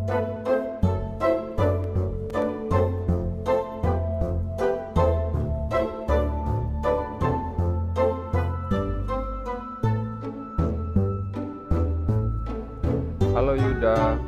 Halo Yuda.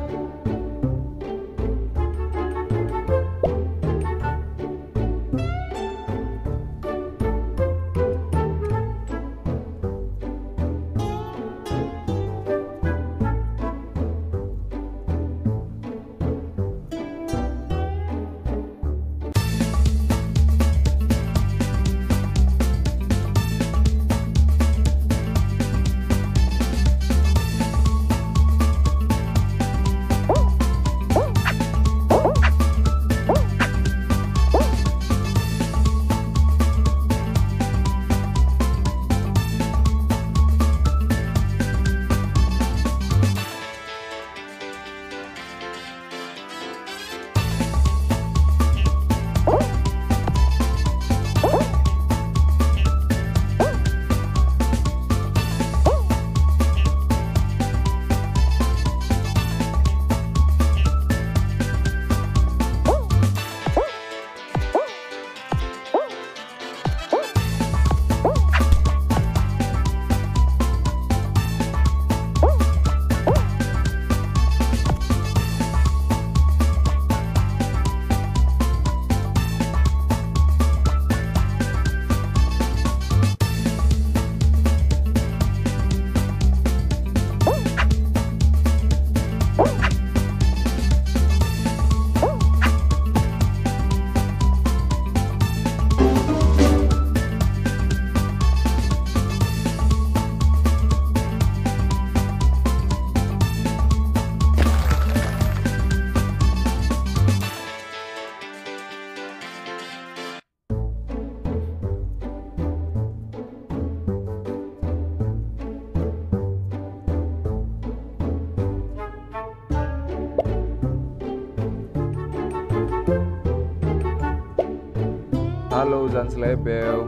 Halo Zan Slebel.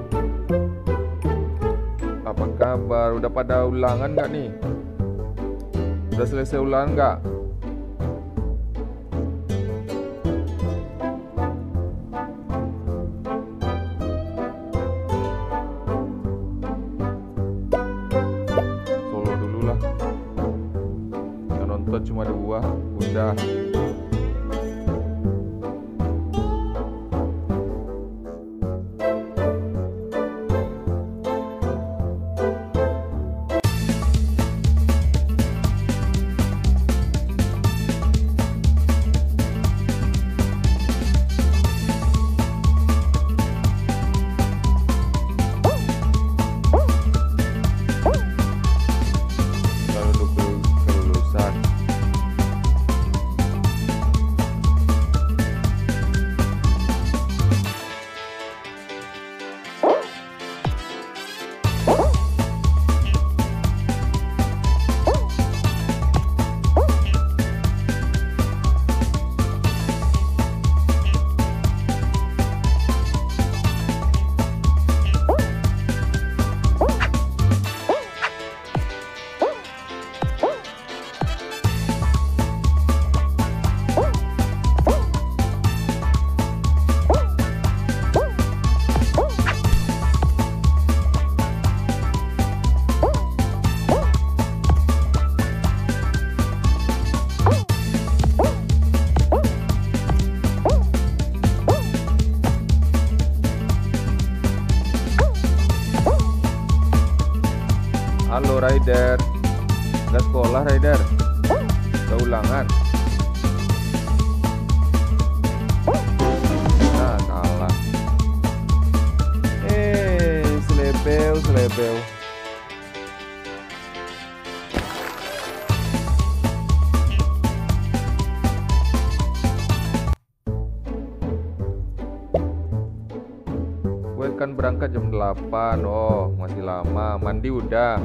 Apa kabar? Udah pada ulangan nggak nih? Udah selesai ulangan nggak? Solo dulu lah. Yang nonton cuma 2. Udah. Halo Rider. Udah sekolah Rider? Udah ulangan? Nah kalah. Slebel. Gue kan berangkat jam 8. Oh masih lama. Mandi udah.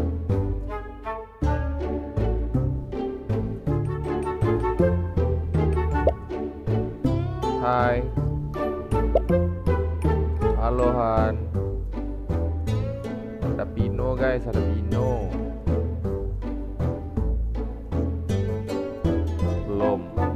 Hai. Halo Han. Ada Pino guys, ada Pino. Belum.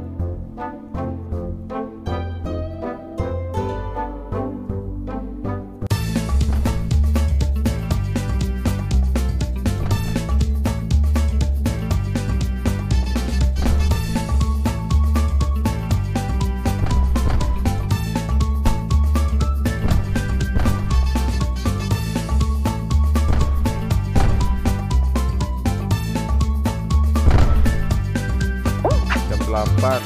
8.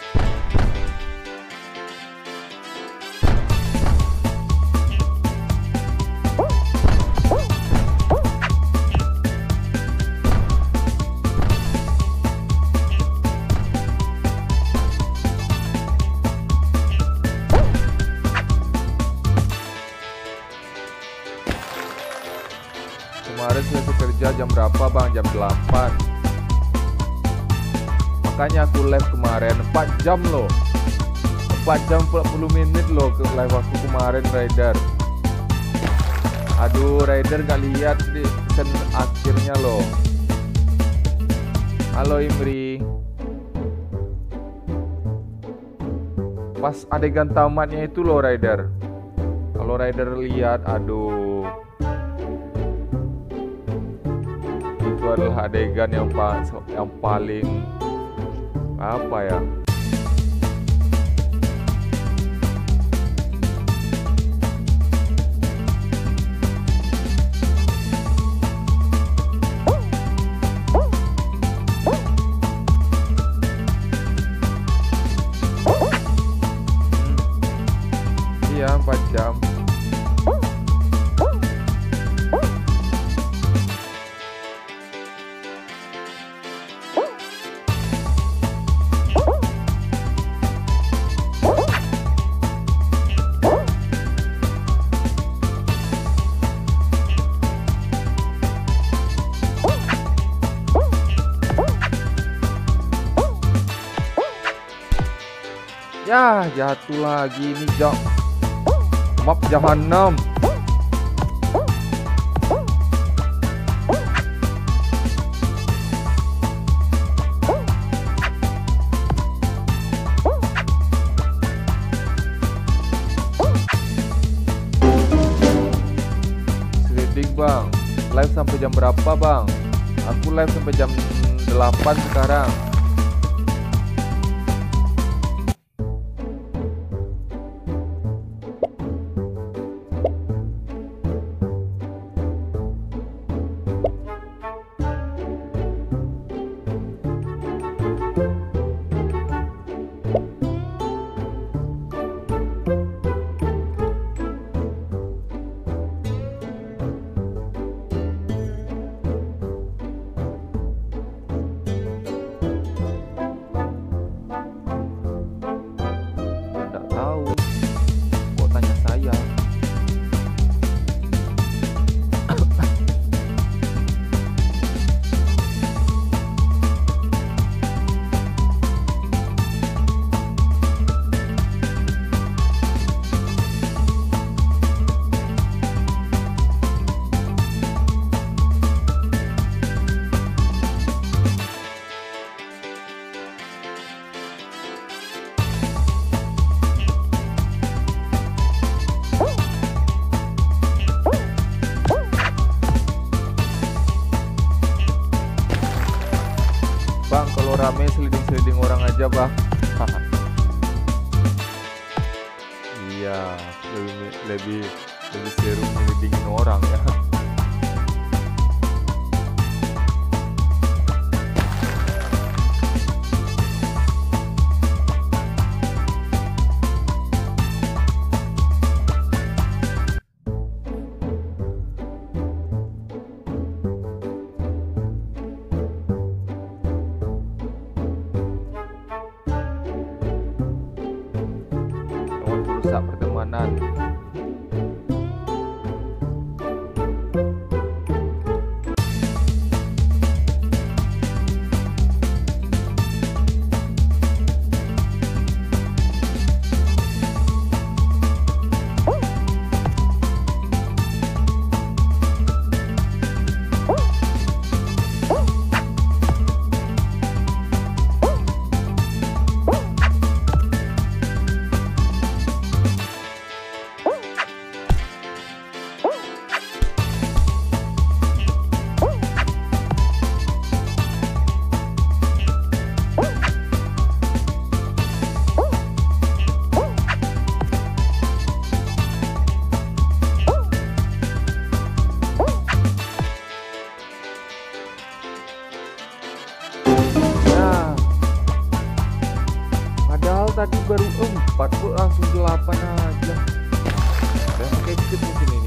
Kemarin selesai kerja jam berapa bang? Jam 8. Makanya aku live kemarin 4 jam loh. 4 jam 40 menit loh ke live aku kemarin Rider. Aduh Rider gak lihat di sen akhirnya loh. Halo Imri. Pas adegan tamatnya itu loh Rider. Kalau Rider lihat, aduh. Itu adalah adegan yang paling apa ya? Iya 4 jam. Ya, jatuh lagi nih jam. Map jahanam. Selidik bang. Live sampai jam berapa bang? Aku live sampai jam 8 sekarang. Bang, kalau rame seliding-seliding orang aja bang. Iya, lebih seru nyelidingin orang ya. Merusak pertemanan. tadi baru 4 kok langsung 8 aja. Dan pakai dikit mungkin ini.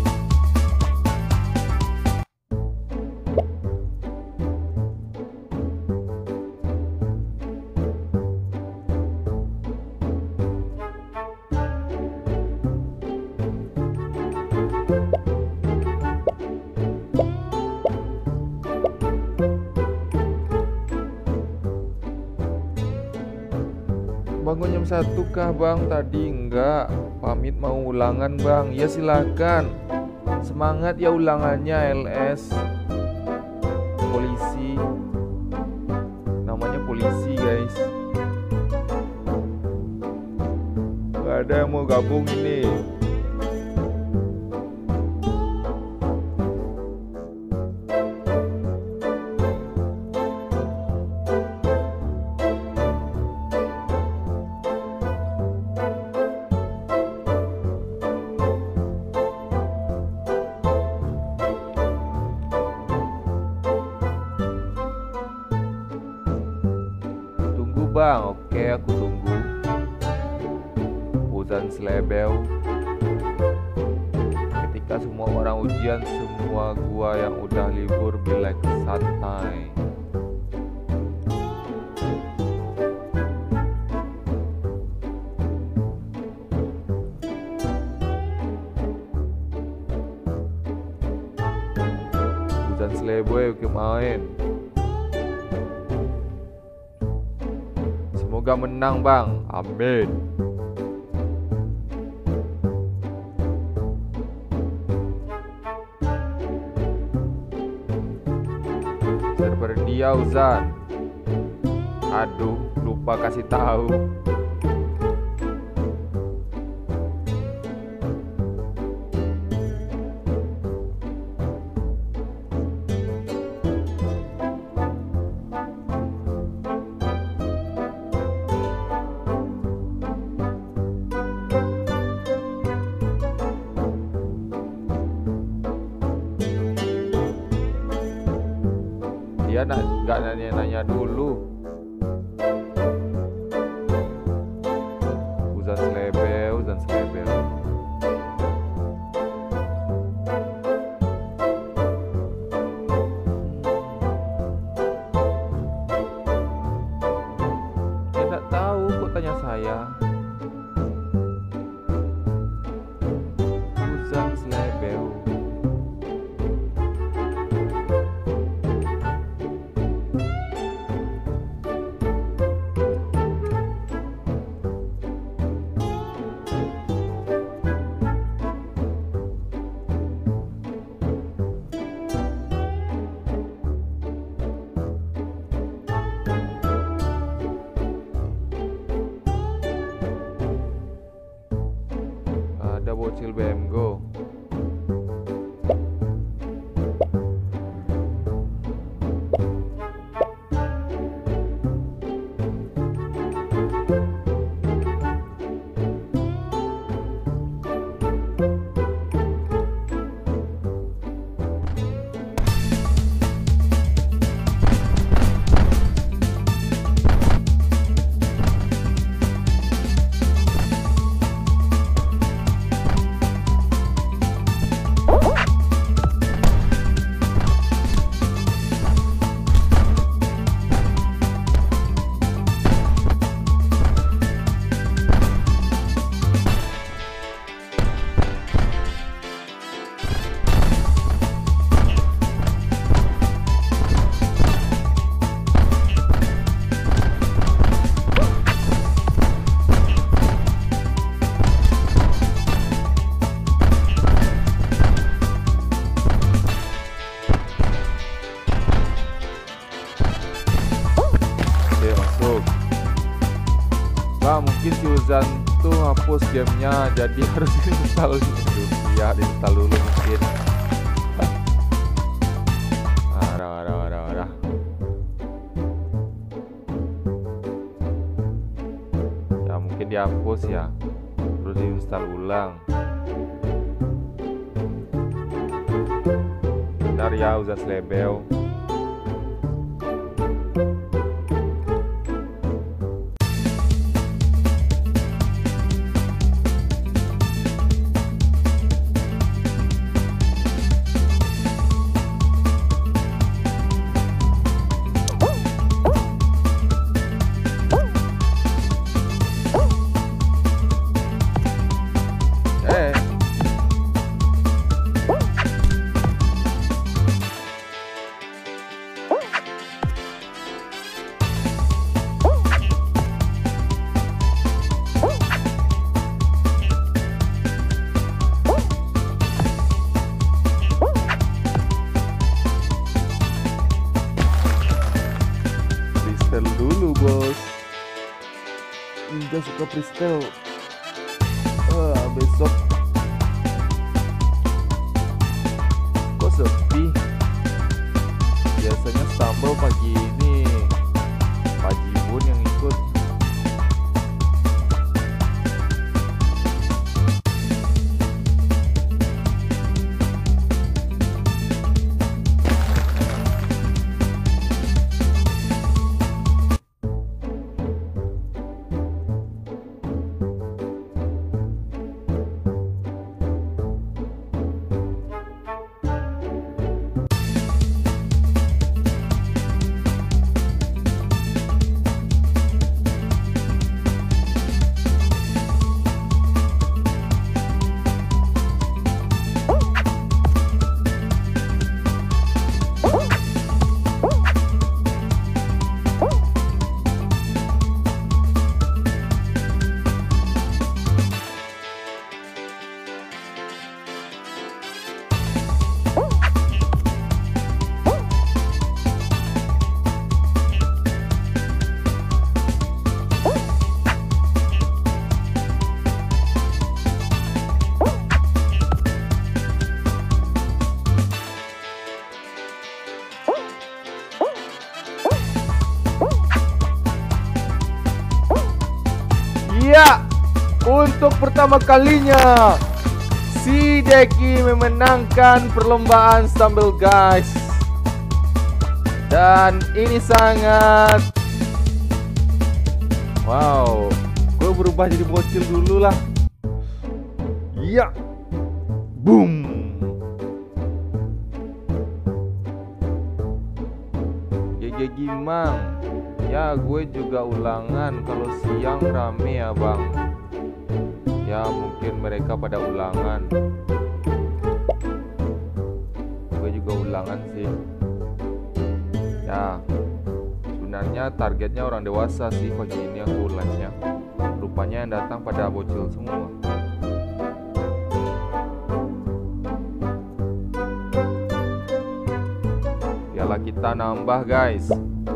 Bangun jam 1 kah bang? Tadi enggak. Pamit mau ulangan bang. Ya silakan. Semangat ya ulangannya LS. Polisi. Namanya polisi guys. Gak ada yang mau gabung ini. Bang, oke aku tunggu. Uzan Slebel. Ketika semua orang ujian, semua gua yang udah libur be like santai. Uzan Slebel oke main. Semoga menang bang, amin. Server dia Uzan. Aduh, lupa kasih tahu. Dia nggak nanya-nanya dulu. Uzan Slebel, Uzan Slebel. Dia nggak tahu kok tanya saya. Uzan Slebel. Ada bocil BM Go. Bang, mungkin si Uzan tuh hapus gamenya, jadi harus install dulu. Ya, install dulu mungkin. Arah. Ya mungkin dihapus ya, terus diinstal ulang. Bentar ya Uzan Slebel. Ninja suka freestyle. Besok kok sepi? Biasanya Stumble pagi ini Pak Jibun yang ikut. Ya, untuk pertama kalinya si Deki memenangkan perlombaan Stumble guys. Dan ini sangat wow. Gue berubah jadi bocil dulu lah. Ya, boom. GG Gimang. Ya gue juga ulangan, kalau siang rame ya bang. Ya mungkin mereka pada ulangan. Gue juga ulangan sih. Ya sebenarnya targetnya orang dewasa sih pagi ini aku live-nya. Rupanya yang datang pada bocil semua. Piala kita nambah guys.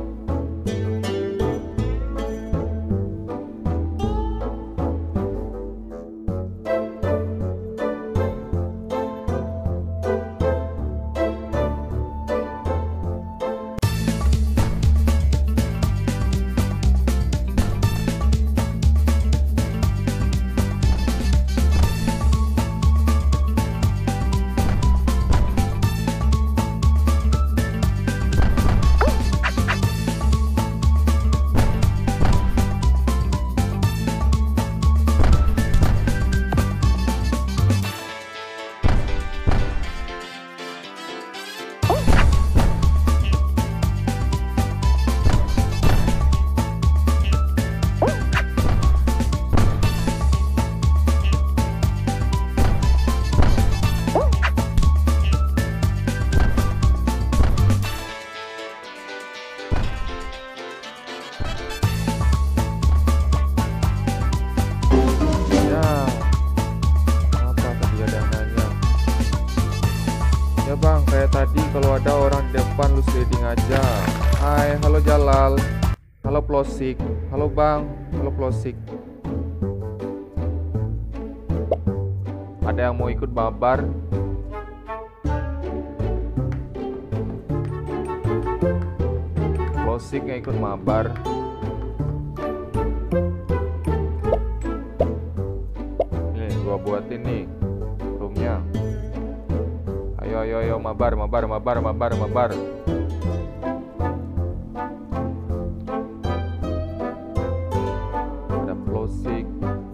Bang, kayak tadi kalau ada orang di depan lu sliding aja. Hai, halo Jalal. Halo Plosik. Halo Bang, halo Plosik. Ada yang mau ikut mabar? Plosik yang ikut mabar. Nih, gua buatin nih roomnya. Ayo mabar. Ada Plosik.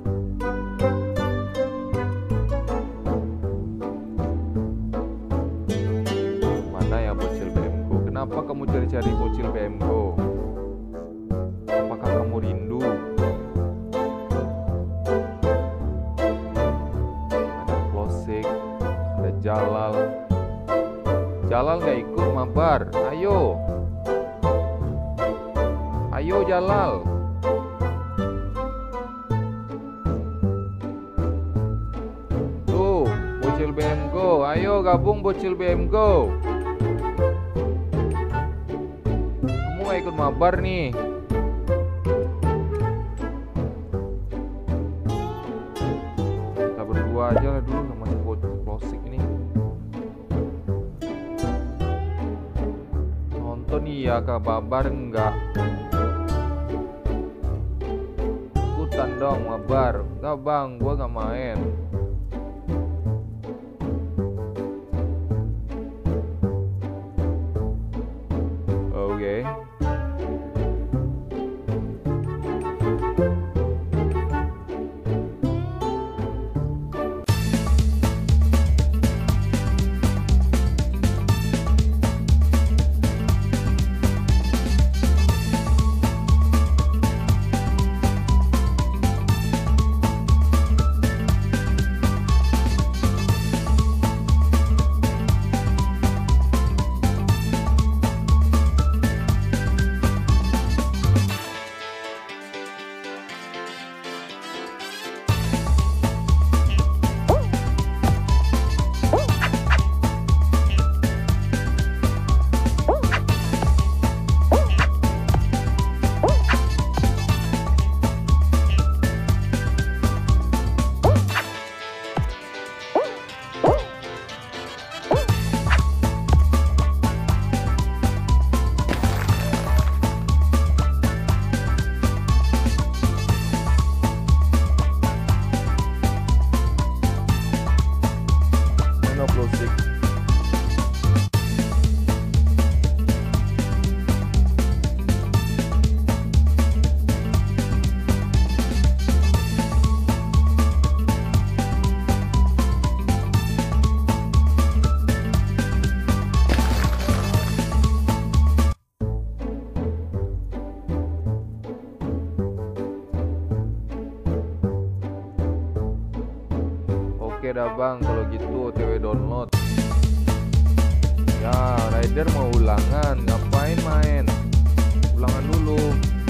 Mana ya bocil BMGO? Kenapa kamu cari-cari bocil BMGO? Apakah kamu rindu? Ada Plosik, ada Jalal. Jalal gak ikut mabar. Ayo Jalal. Tuh bocil BMGO. Ayo gabung bocil BMGO. Kamu gak ikut mabar nih. ada kabar enggak? Ikutan dong mabar. Enggak bang, gua nggak main. Oke. Oke dah bang, kalau gitu OTW download. Ya, Rider mau ulangan, ngapain main? Ulangan dulu.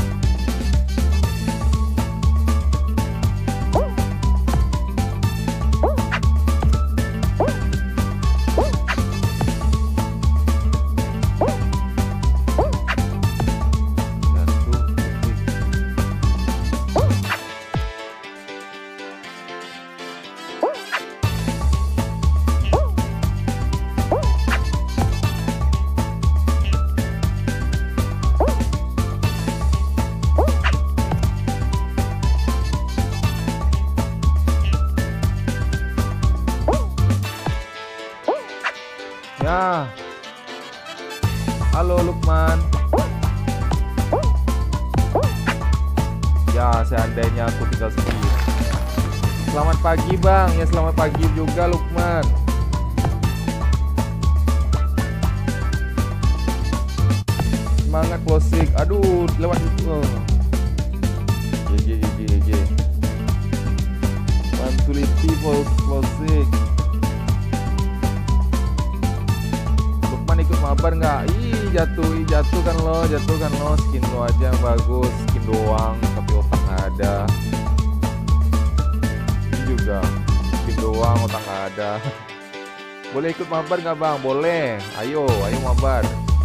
Ya, halo Lukman. Ya, seandainya aku tinggal sendiri. Selamat pagi bang, ya selamat pagi juga Lukman. Semangat closing. Aduh, lewat itu. GG. Mantuliti closing. Ikut mabar nggak? Jatuh kan lo, skin lo aja yang bagus, skin doang tapi otak nggak ada. Ini juga skin doang, otak nggak ada. Boleh ikut mabar nggak bang? Boleh, ayo mabar.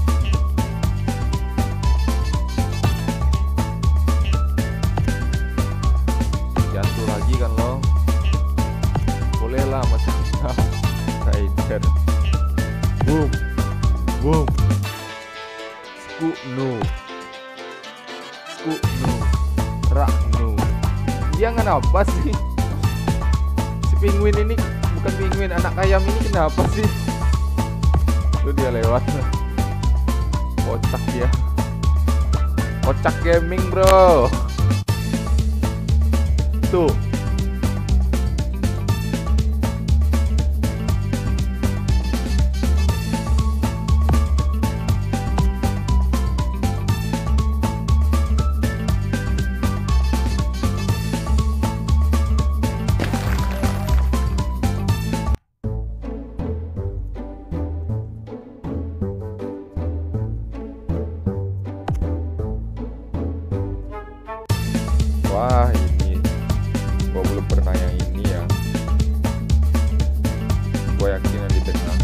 Jatuh lagi kan lo? Boleh lah mas. Rider. Boom. Skunu Raknu. Jangan apa sih? Si penguin ini bukan penguin, anak ayam ini kenapa sih? Lu dia lewat. Kocak dia. Kocak gaming bro. Tuh. Wah ini gua belum pernah yang ini ya. Gua yakin yang di tengah.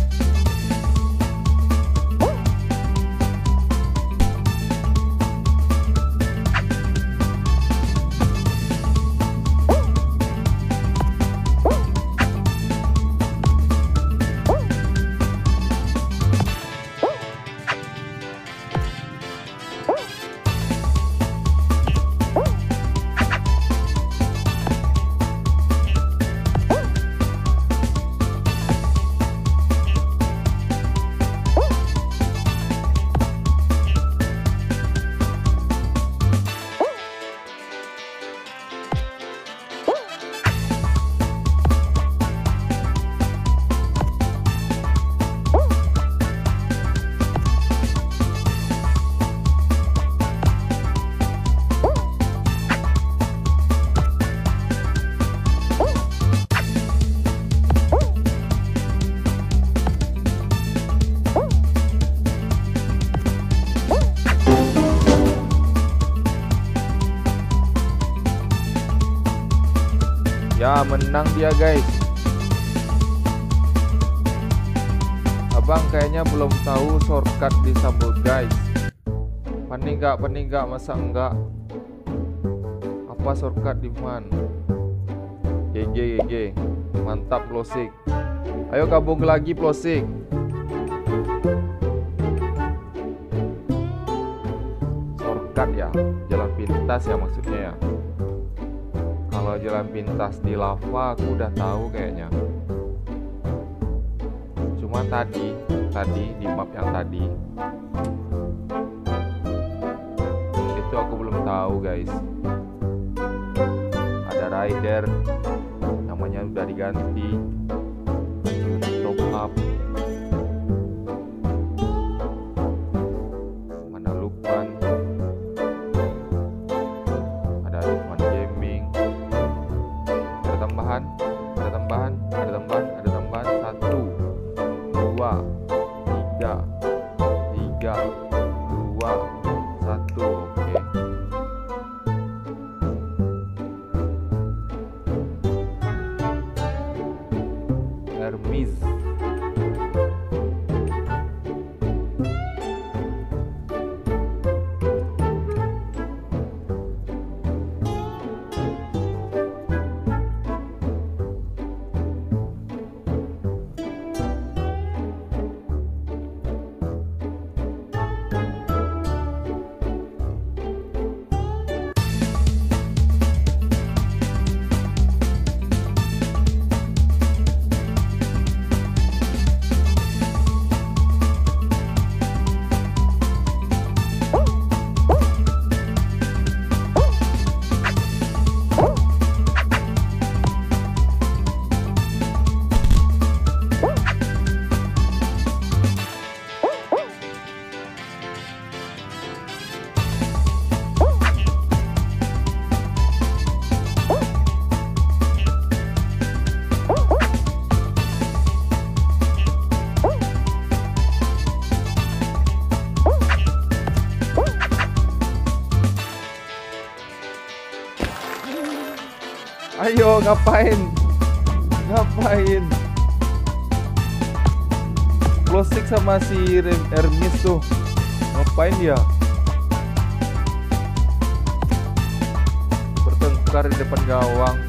Ya, menang dia guys. Abang kayaknya belum tahu shortcut di Sambal guys. Panik gak? Masa enggak? Apa shortcut di man? GG. Mantap Plosik. Ayo gabung lagi Plosik. Shortcut ya, jalan pintas ya maksudnya ya. Kalau jalan pintas di lava aku udah tahu kayaknya. Cuma tadi di map yang tadi itu aku belum tahu guys. Ada rider namanya udah diganti, top up. Mana Lukman, ada Lukman Gaming. Ada tambahan 1 2 3 2 1. Oke. Hermes. Ayo ngapain? Plosik sama si Hermes tuh ngapain dia? Bertengkar di depan gawang.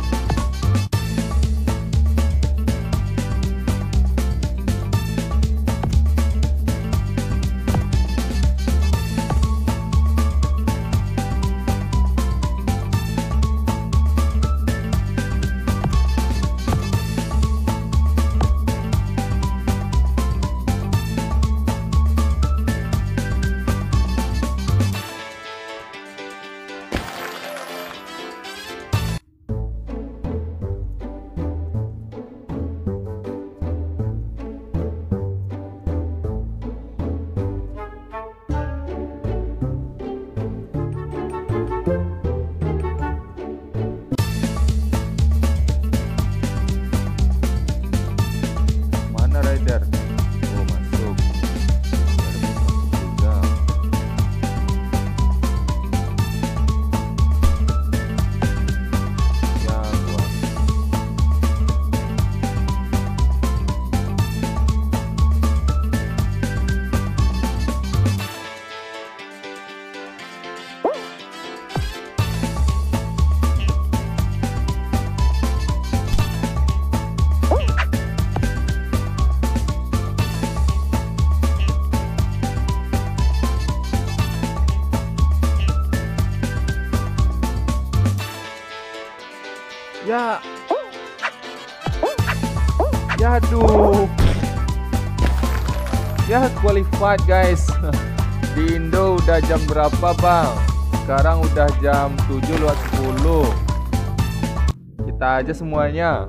Ya aduh. Ya qualified guys. Di Indo udah jam berapa bang? Sekarang udah jam 7:10. Kita aja semuanya.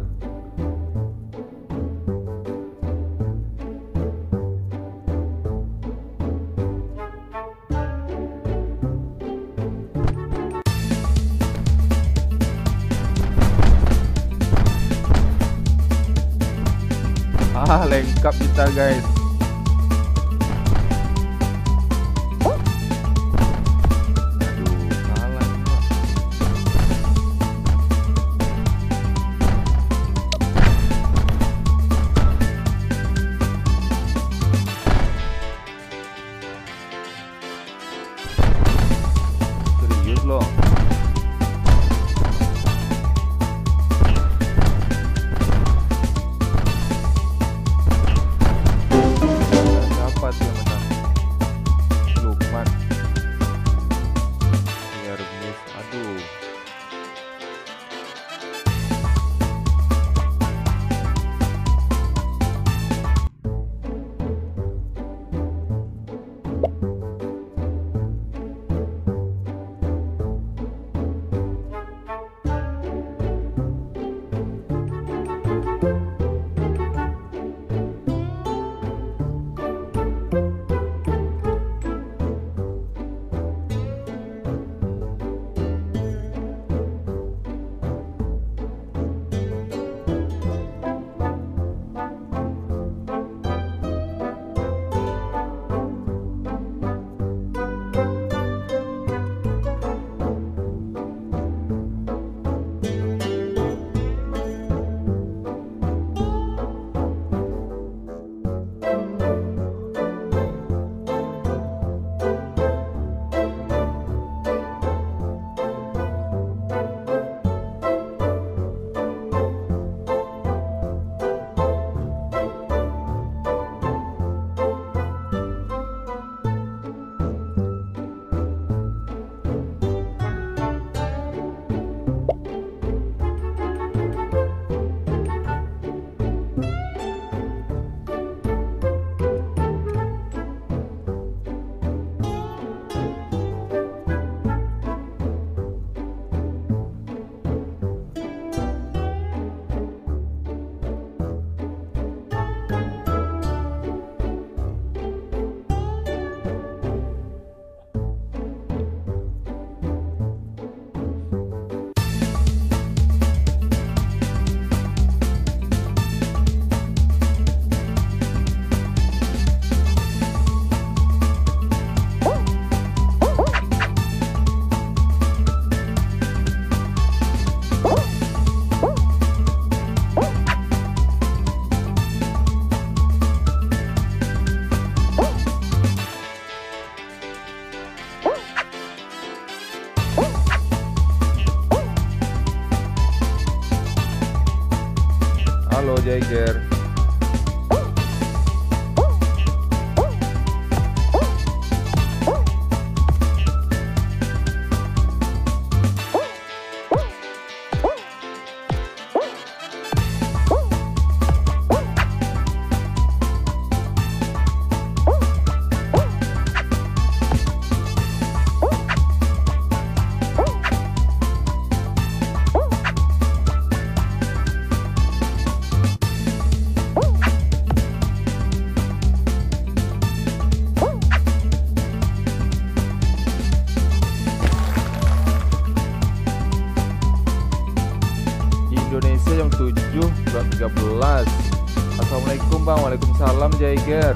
Lengkap kita guys. Aduh, kalah nih, Mak. Halo Jaiger. Indonesia jam 7:13. Assalamualaikum Bang. Waalaikumsalam Jaiger.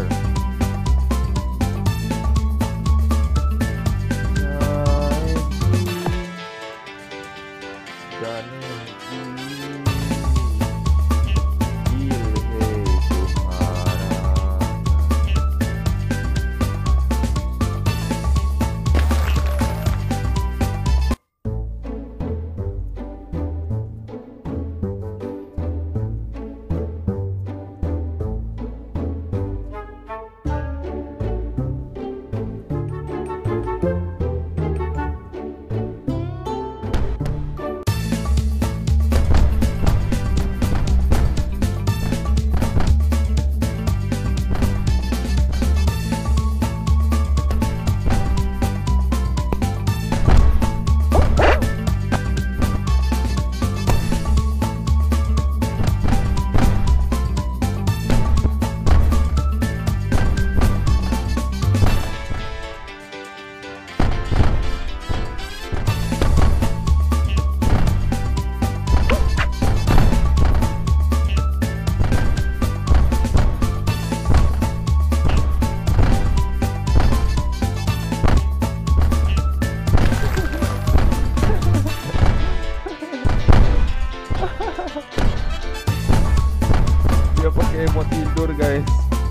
Dia pakai mau tidur guys.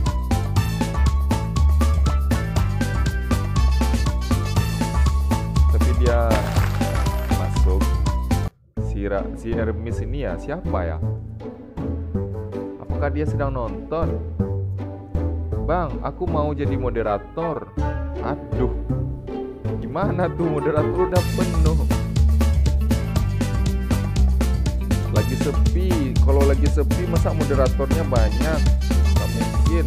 Tapi dia masuk. Si Hermes ini ya siapa ya? Apakah dia sedang nonton? Bang, aku mau jadi moderator. Aduh, gimana tuh moderator udah penuh. Lagi sepi. Kalau lagi sepi masa moderatornya banyak? Gak mungkin.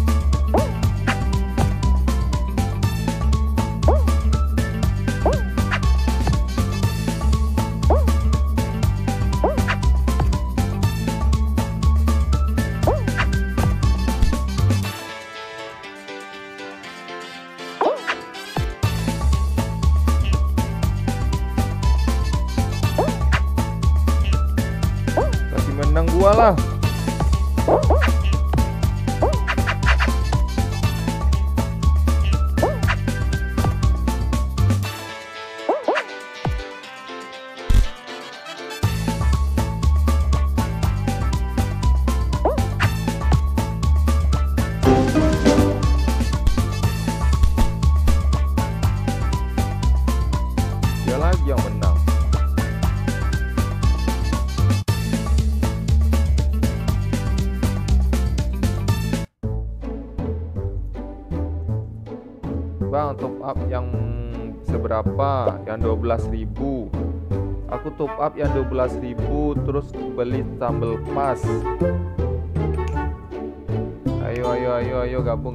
Menang gua lah. Dia lagi yang menang. Bang, top up yang seberapa? Yang 12.000. Aku top up yang 12.000 terus beli sambal pas. Ayo gabung.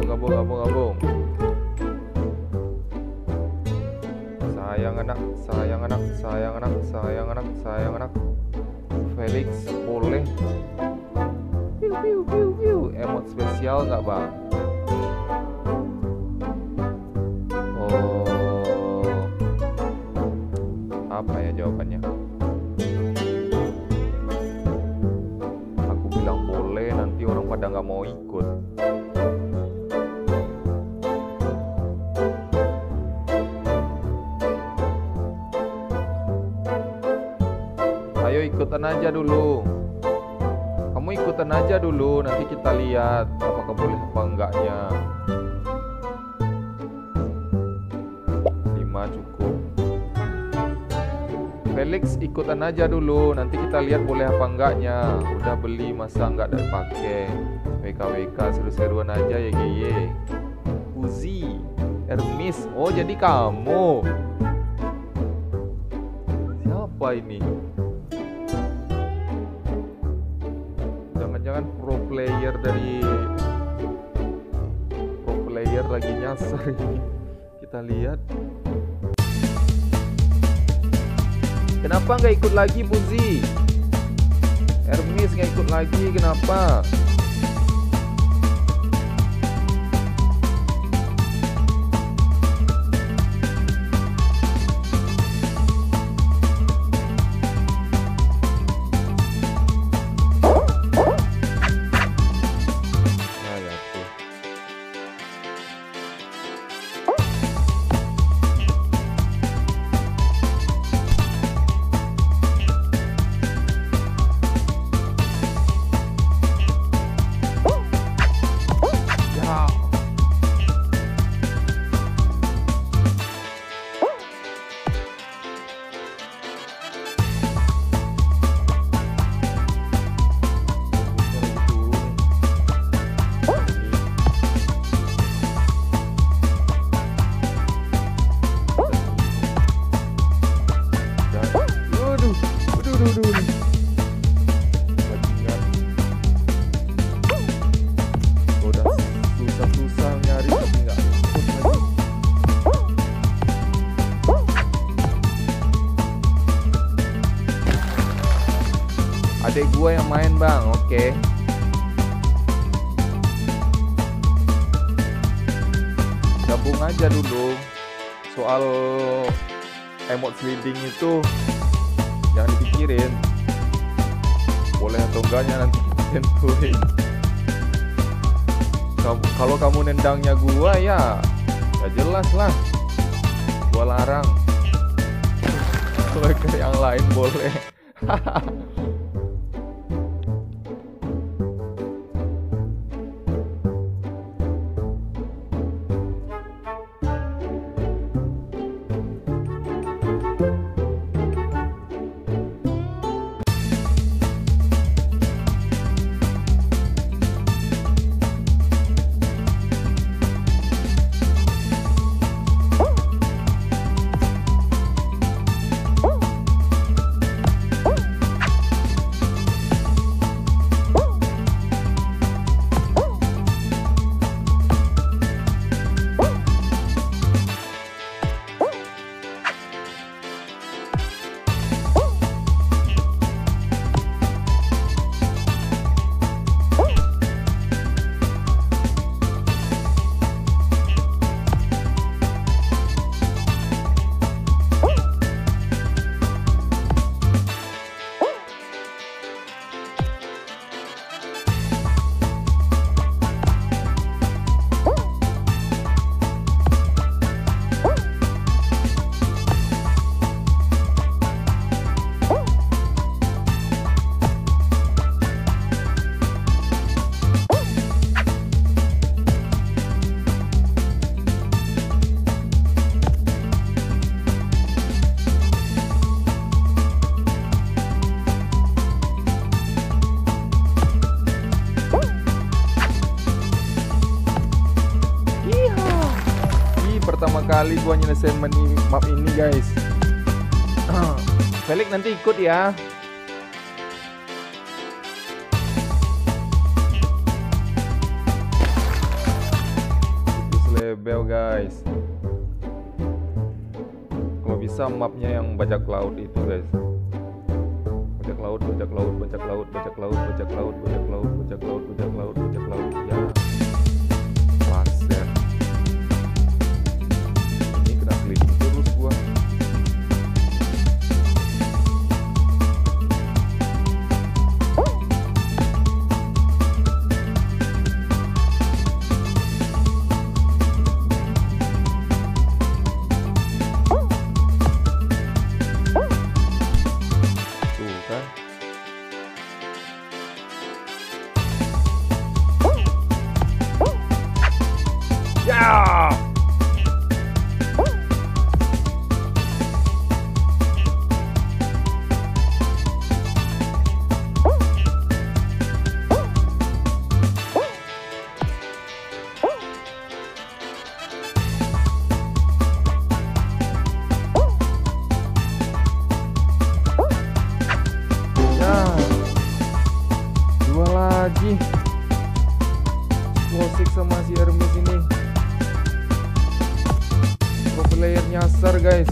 Sayang anak. Felix boleh. Emot spesial nggak bang? Apa ya jawabannya? Aku bilang boleh, nanti orang pada nggak mau ikut. Ayo ikutan aja dulu. Kamu ikutan aja dulu, nanti kita lihat apakah boleh apa enggaknya. 5 cukup. Felix ikutan aja dulu, nanti kita lihat boleh apa enggaknya. Udah beli masa enggak ada pakai. WKWK seru-seruan aja ya GY. Uzi, Hermes, oh jadi kamu. Siapa ini? Jangan-jangan pro player lagi nyasar ini. Kita lihat. Kenapa nggak ikut lagi Buzi? Hermes nggak ikut lagi, kenapa? Adek gua yang main bang, oke. Gabung aja dulu. Soal emot sliding itu jangan dipikirin. Boleh atau enggaknya nanti kita tentuin. Kalau kamu nendangnya gua ya jelas lah. Gua larang. Kalau ke yang lain boleh. Pertama kali gua nyelesain map ini guys. Felix nanti ikut ya. Itu selebel guys. Kalau bisa mapnya yang bajak laut itu guys. Bajak laut, bajak laut, bajak laut, bajak laut, bajak laut, bajak laut, bajak laut, bajak laut, bajak laut. Ya. Laser. Terus gua tuh kan ya. lagi. Klosik sama si Hermes ini. Pro player nyasar guys.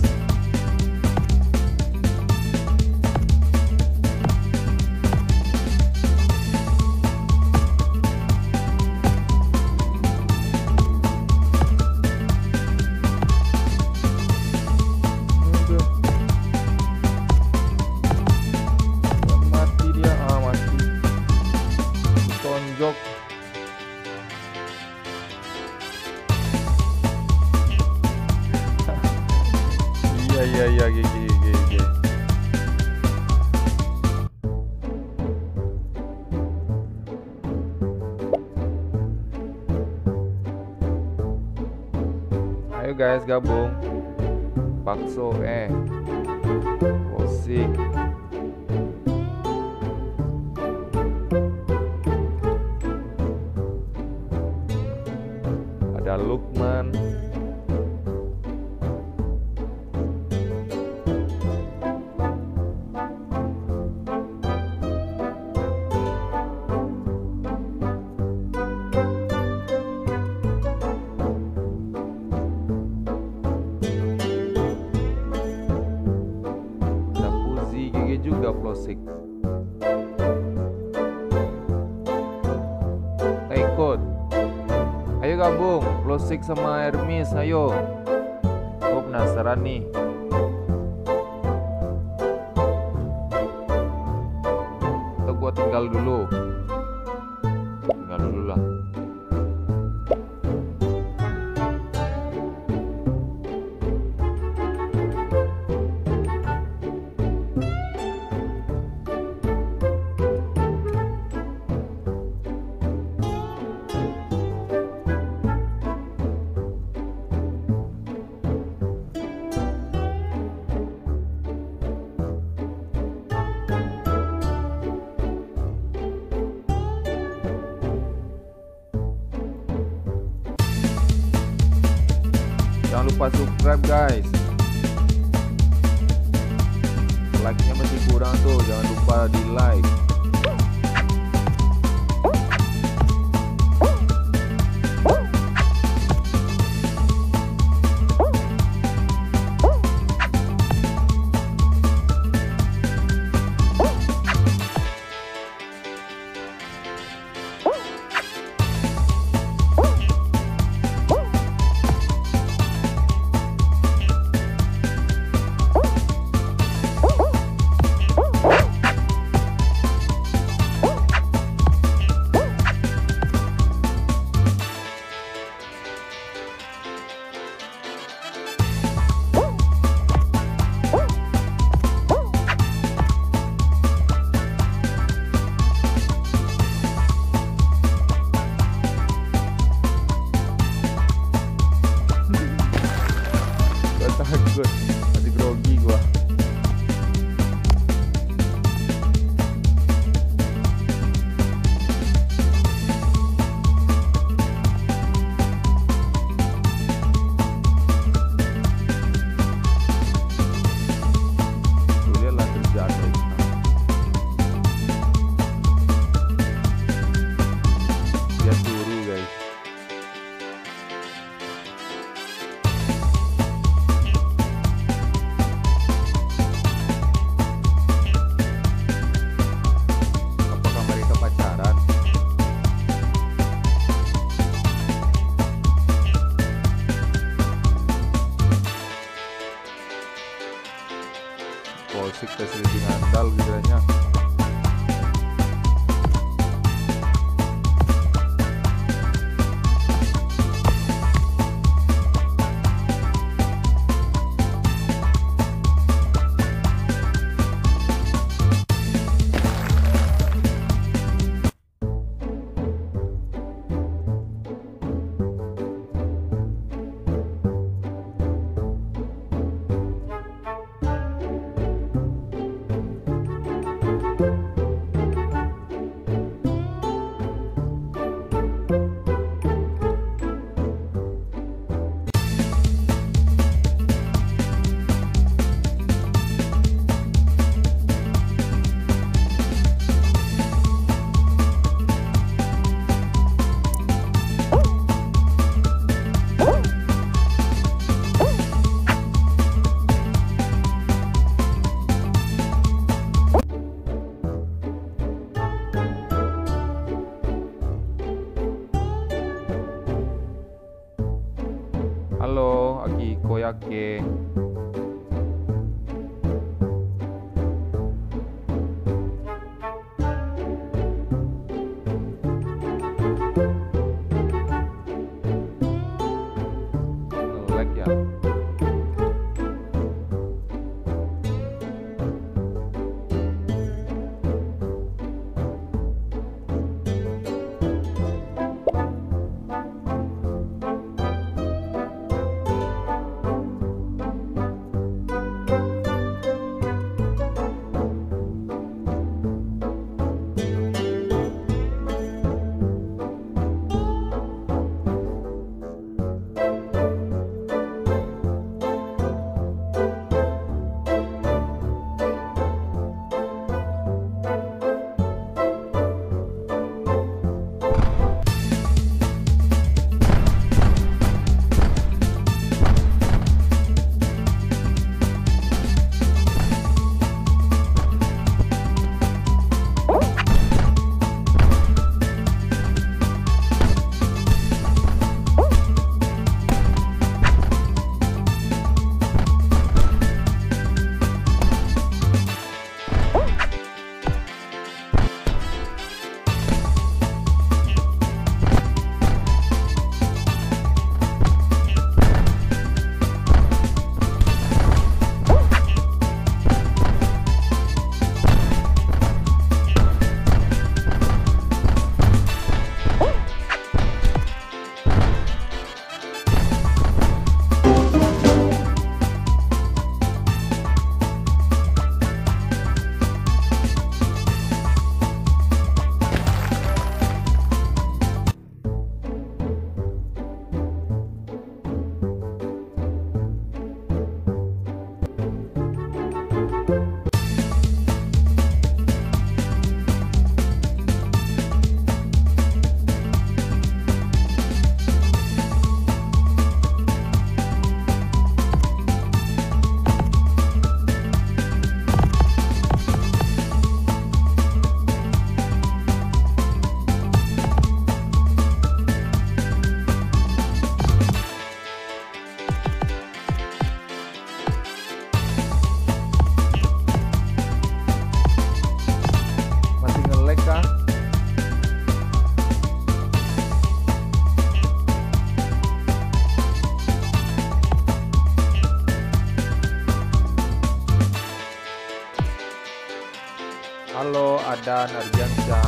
Tonjok. Iya GG. Ayo guys gabung. Bakso Klosik. Ada Lukman. Ada Puzi, GG juga Klosik. Ikut. Ayo gabung, Klosik sama Hermes, ayo. Gue penasaran nih. Atau gue tinggal dulu. Tinggal dulu lah. Jangan lupa subscribe guys. Like-nya masih kurang tuh, jangan lupa di like. Takut, masih grogi gua. Tuh lihatlah kerjaan mereka. Dia turu guys. Klosik facility ngandal kiranya. oke. Nge-lag ya. Masih nge-lag kah? Halo, Adan Ardiansyah.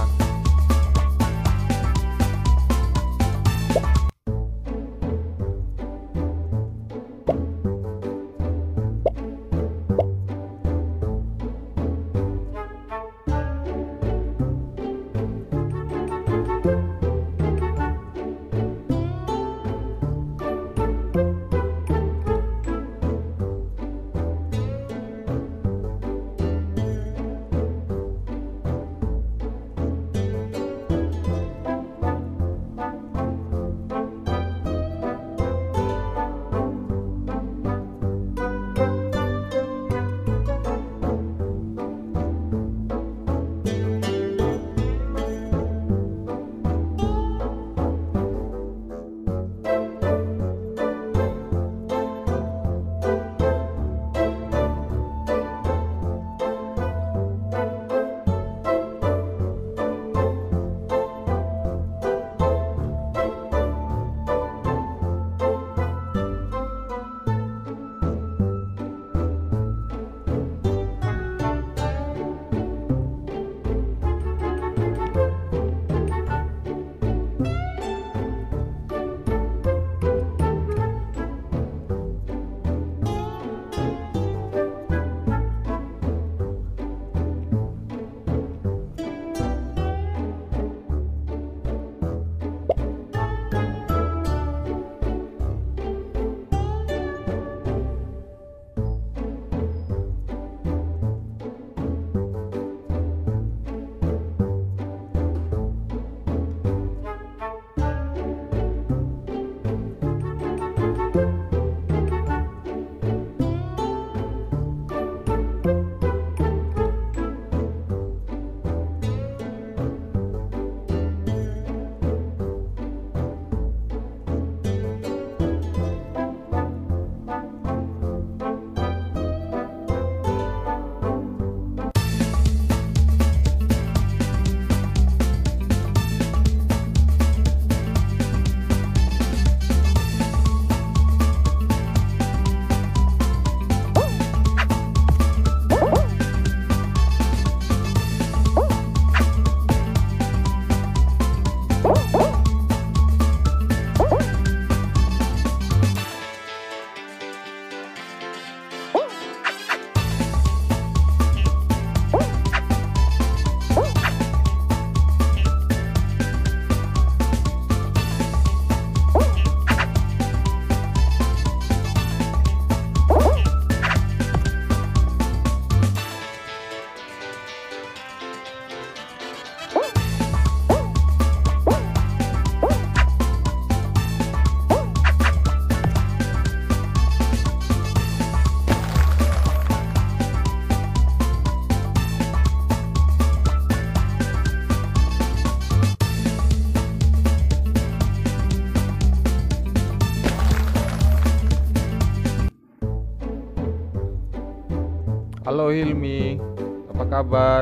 Halo Hilmi, apa kabar?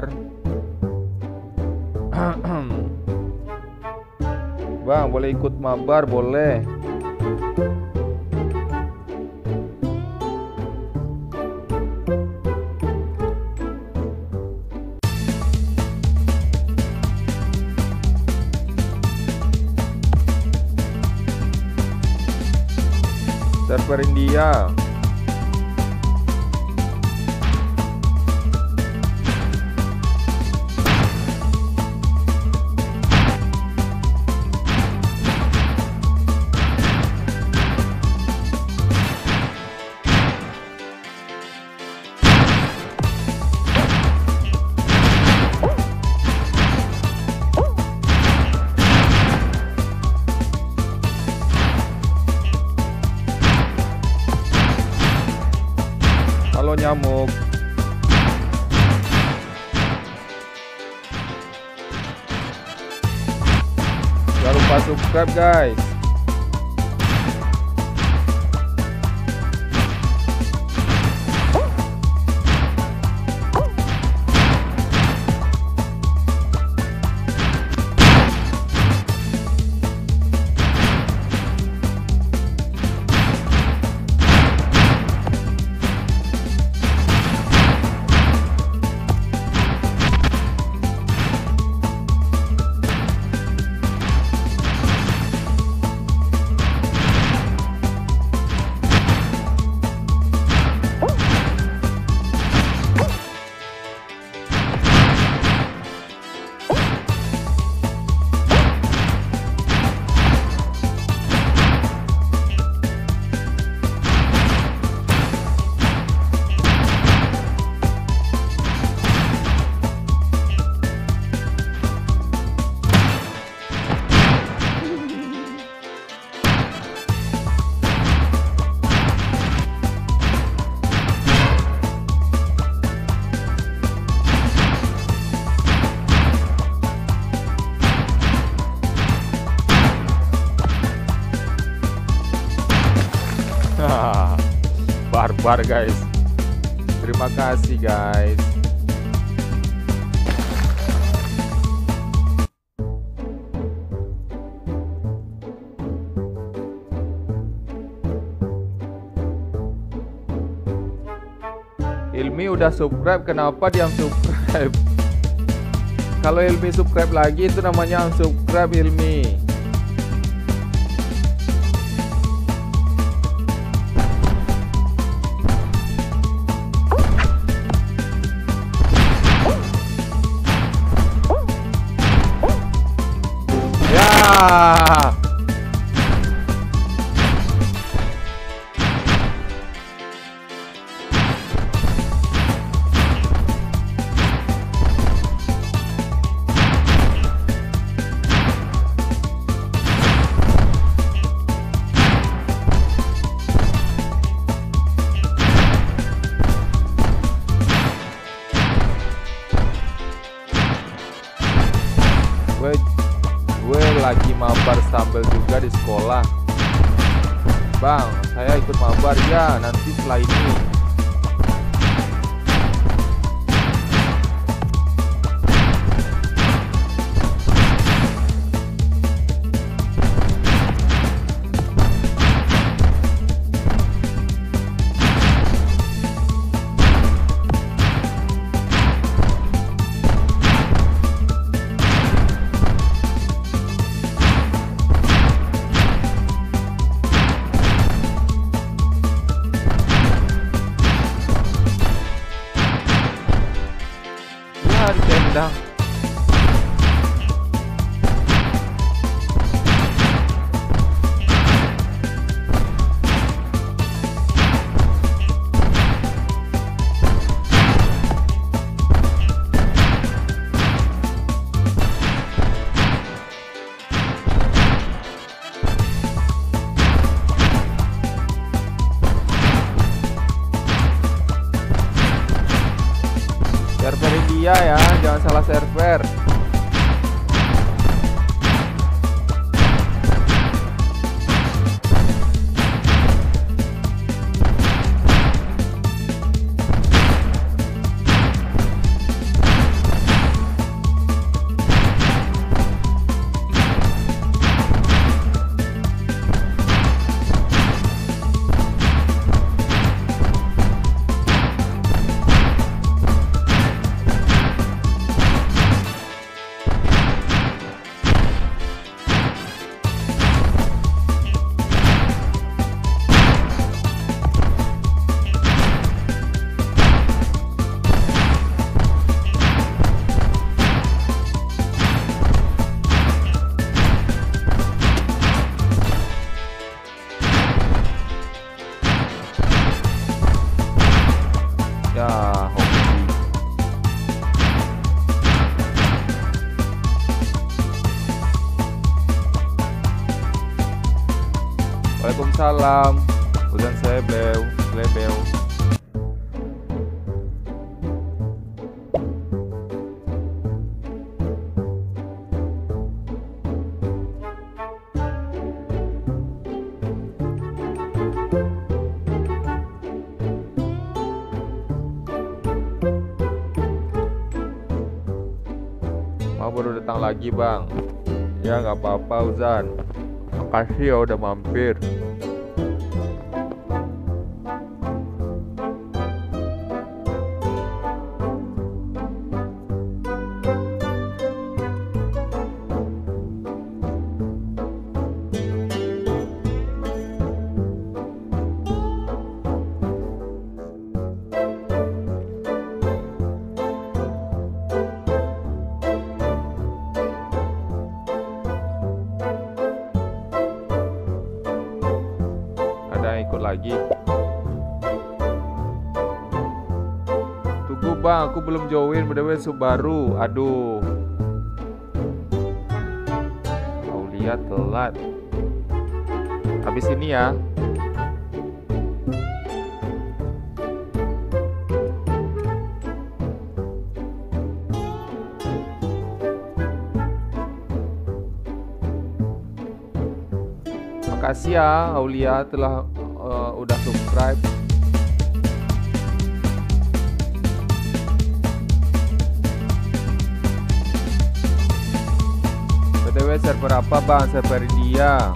Bang, boleh ikut mabar? Boleh. Server India. Halo nyamuk. Jangan lupa subscribe guys. Barbar guys. Terima kasih guys. Ilmi udah subscribe, kenapa dia unsubscribe? Kalau Ilmi subscribe lagi itu namanya unsubscribe Ilmi. Ya. Gue lagi mabar sambil juga di sekolah. Bang, saya ikut mabar ya nanti setelah ini. Ditendang. Server India ya, jangan salah server. Waalaikumsalam. Uzan Slebeu, Slebeu. Oh, baru datang lagi bang. Ya nggak apa-apa Uzan. Makasih ya udah mampir. Ada yang ikut lagi. Tunggu bang, aku belum join. BTW Subaru. Aduh, Aulia telat. Habis ini ya. Makasih ya Aulia telah udah subscribe. BTW server apa bang? Server India.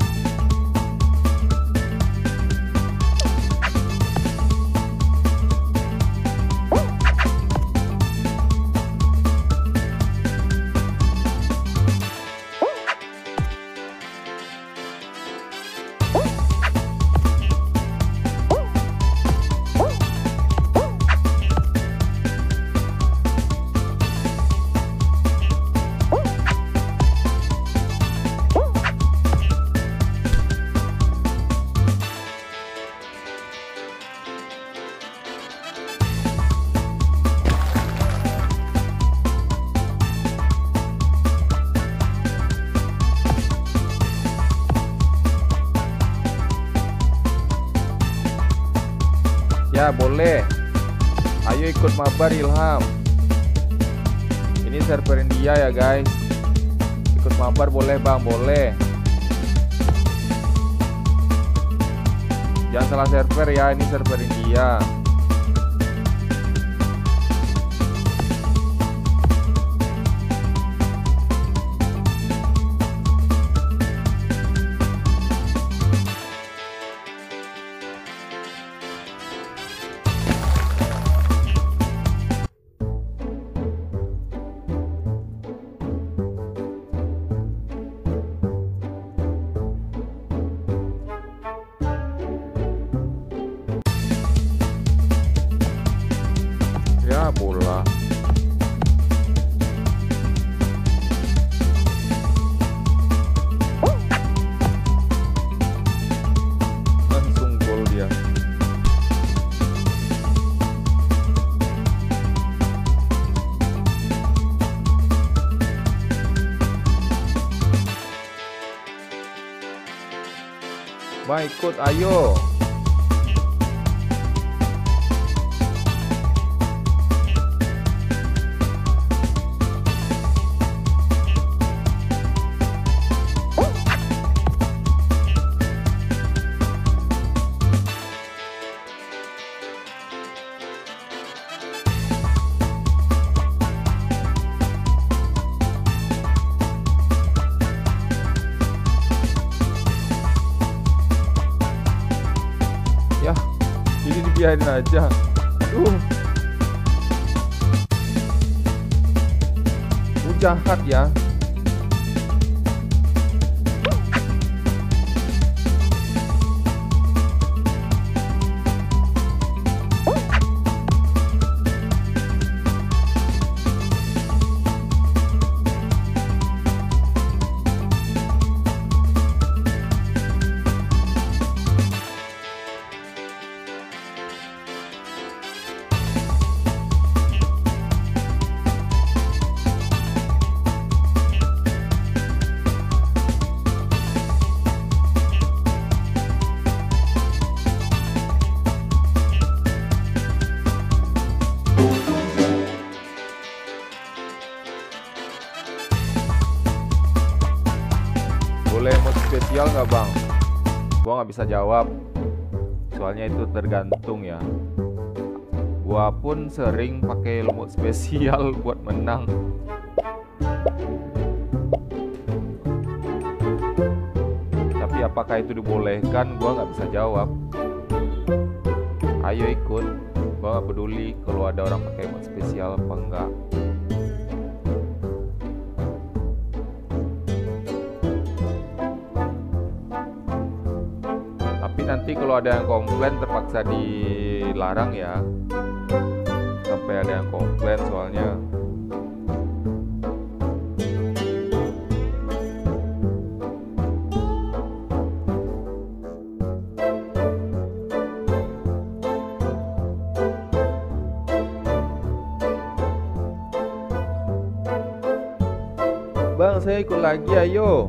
Ya boleh. Ayo ikut mabar Ilham. Ini server India ya guys. Ikut mabar boleh bang, boleh. Jangan salah server ya, ini server India. Ya bola. Langsung gol dia. Baik, ikut ayo. Ya, ini dibiarin aja. Aduh, lu jahat ya. Boleh emote spesial nggak bang? Gua nggak bisa jawab, soalnya itu tergantung ya. Gua pun sering pakai emote spesial buat menang. Tapi apakah itu dibolehkan? Gua nggak bisa jawab. Ayo ikut. Gua nggak peduli kalau ada orang pakai emote spesial apa enggak. Tapi nanti kalau ada yang komplain terpaksa dilarang ya. Sampai ada yang komplain soalnya. Bang, saya ikut lagi, ayo.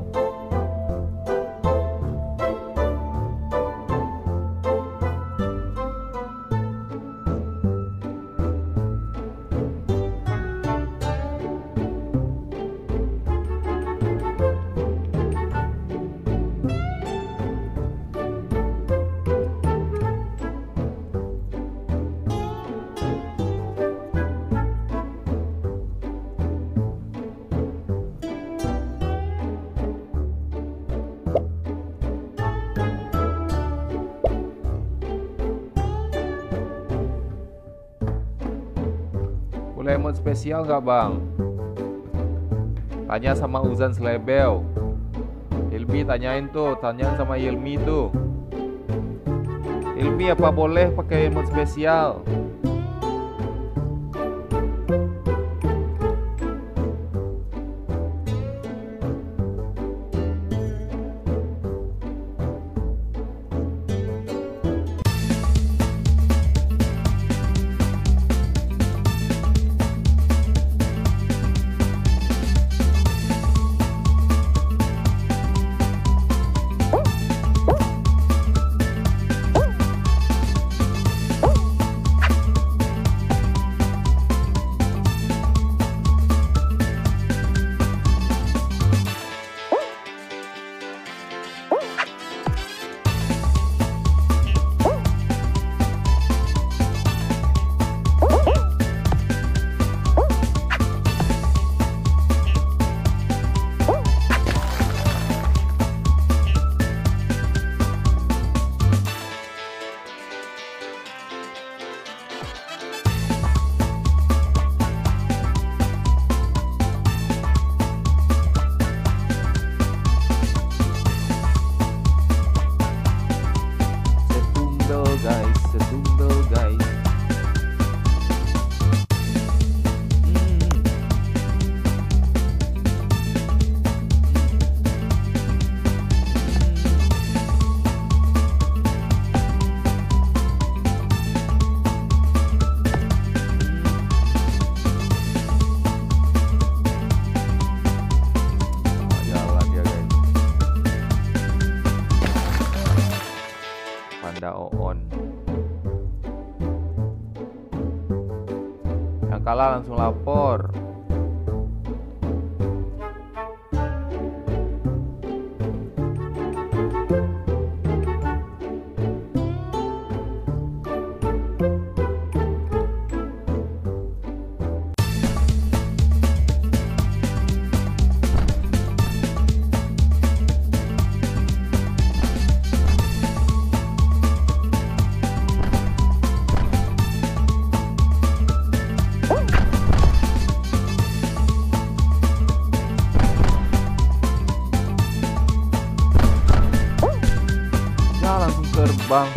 Boleh emote spesial nggak bang? Tanya sama Uzan Slebel. Ilmi tanyain tuh, tanya sama Ilmi tuh. Ilmi apa boleh pakai emote spesial? Setumbel guys. Jalan dia guys. Panda on. Yang kalah langsung lapor. Langsung terbang.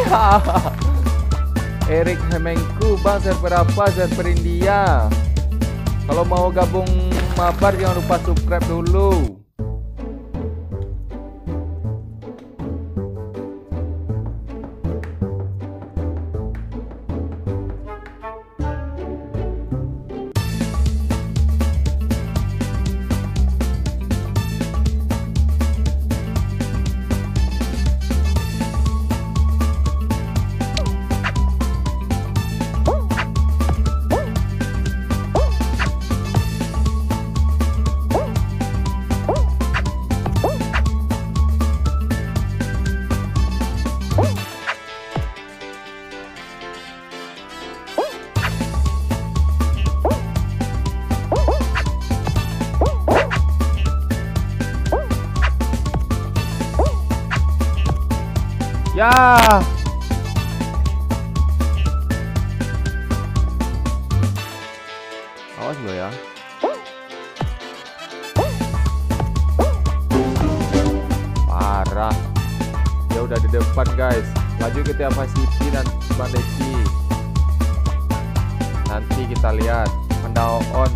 Erik Hemengku bang, server apa? Server India. Kalau mau gabung mabar jangan lupa subscribe dulu. Ya. Awas lo ya. Parah. Dia udah di depan, guys. Laju ke Tiafa City dan Bandeki. Nanti kita lihat Pandao on.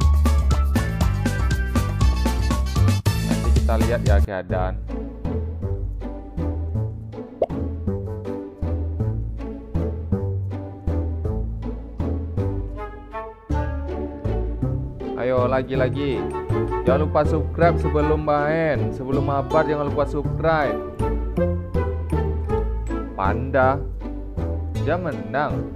Nanti kita lihat ya keadaan. Ayo lagi. Jangan lupa subscribe sebelum main. Sebelum mabar jangan lupa subscribe. Panda, dia menang.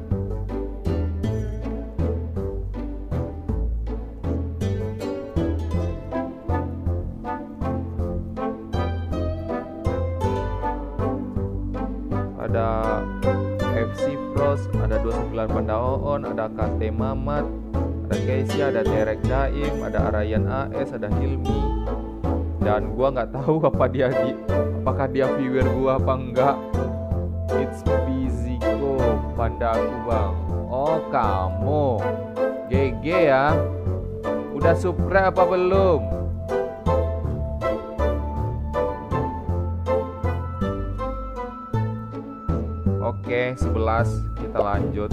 Ada FC Frost, ada 29 Pandaon, ada KT Mamat, ada Casey, ada Derek Daim, ada Arayan AS, ada Hilmi. Dan gua nggak tahu apakah dia viewer gua apa enggak. It's busy go Panda aku, bang. Oh kamu GG ya. Udah subscribe apa belum? Oke, 11 kita lanjut.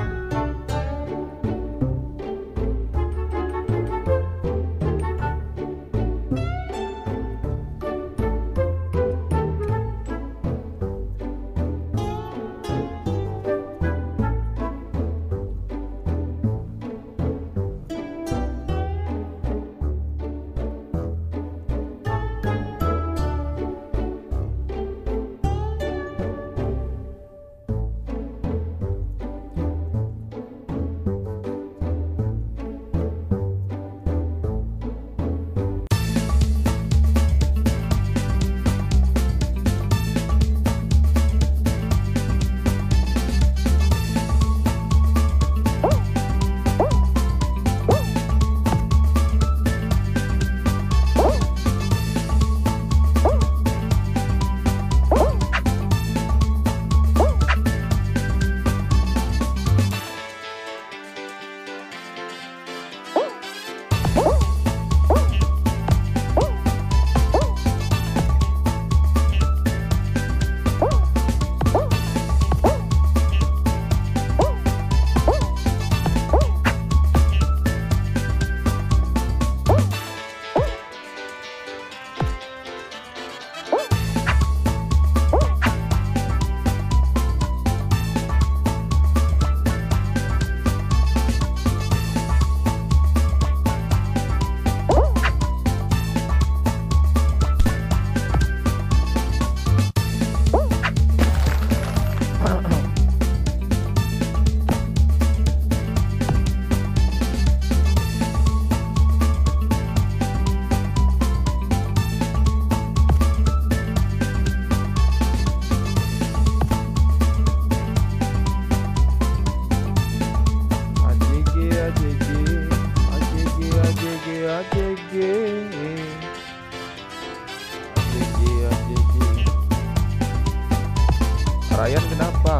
Arayan kenapa?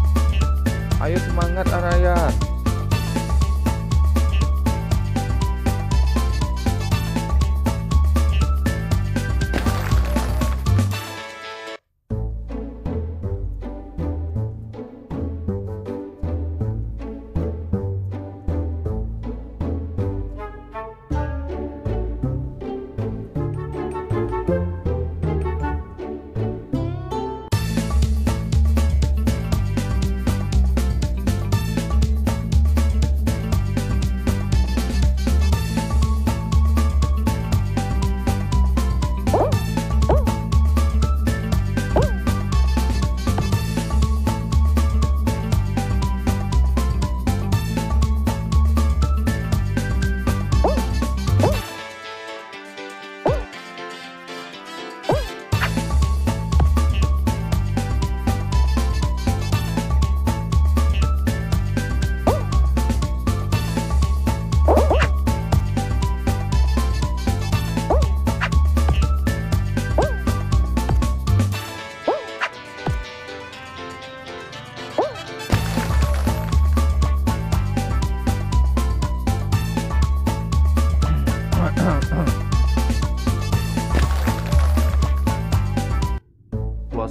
Ayo semangat Arayan.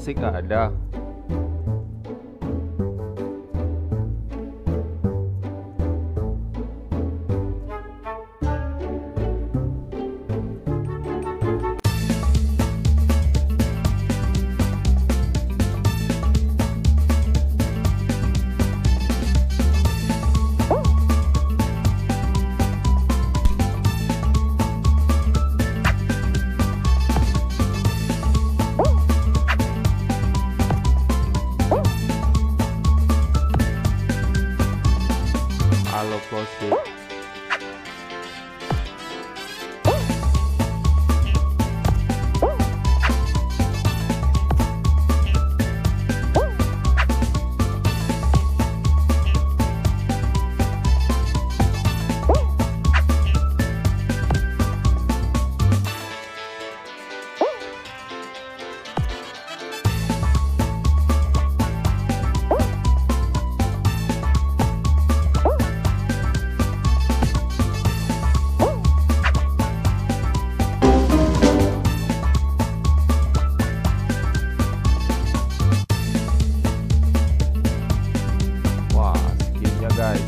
plastik nggak ada. Halo plastik. Wah, skinnya guys.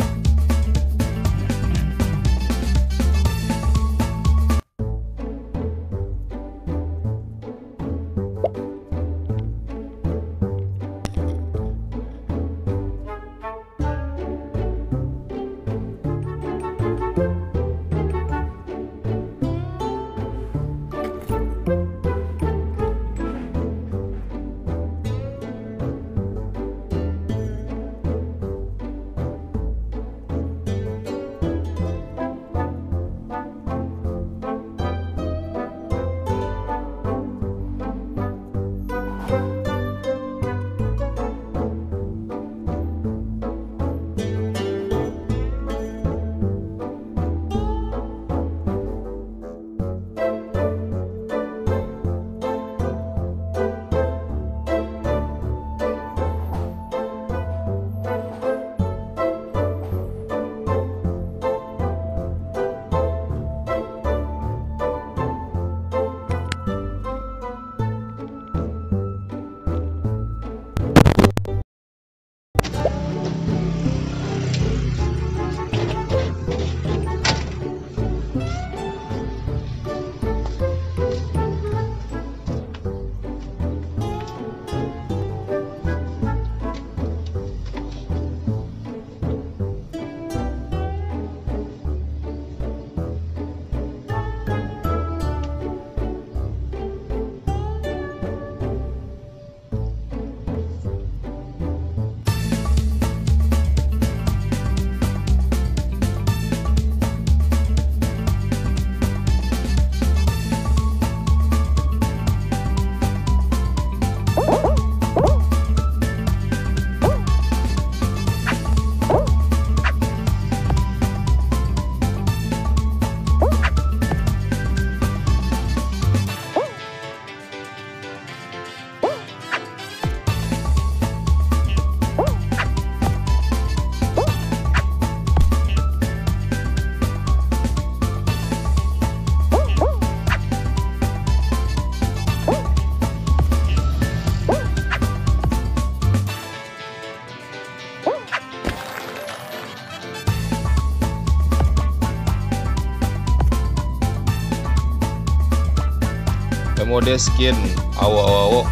Mode skin awak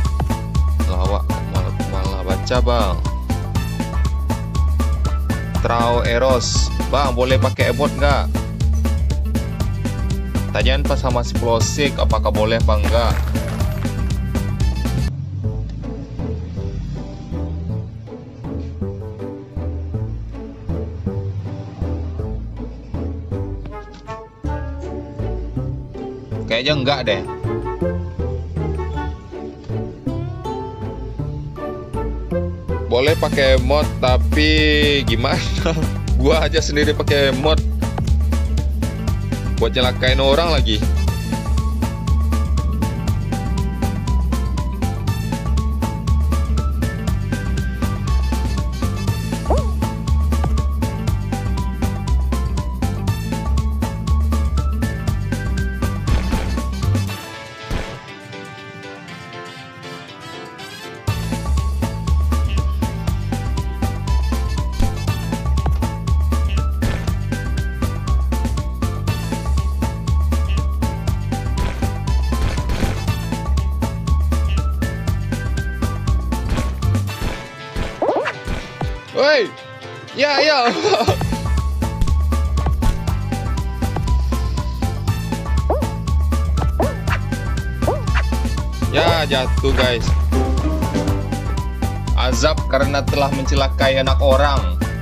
lawak malah baca bang. Trau Eros bang, boleh pakai emot nggak? Tanyain pas sama si Plosik apakah boleh apa enggak. Kayaknya enggak deh. Boleh pakai mod tapi gimana? Gua aja sendiri pakai mod buat nyelakain orang lagi. Woi. Ya, ya. Ya, jatuh guys. Azab karena telah mencelakai anak orang.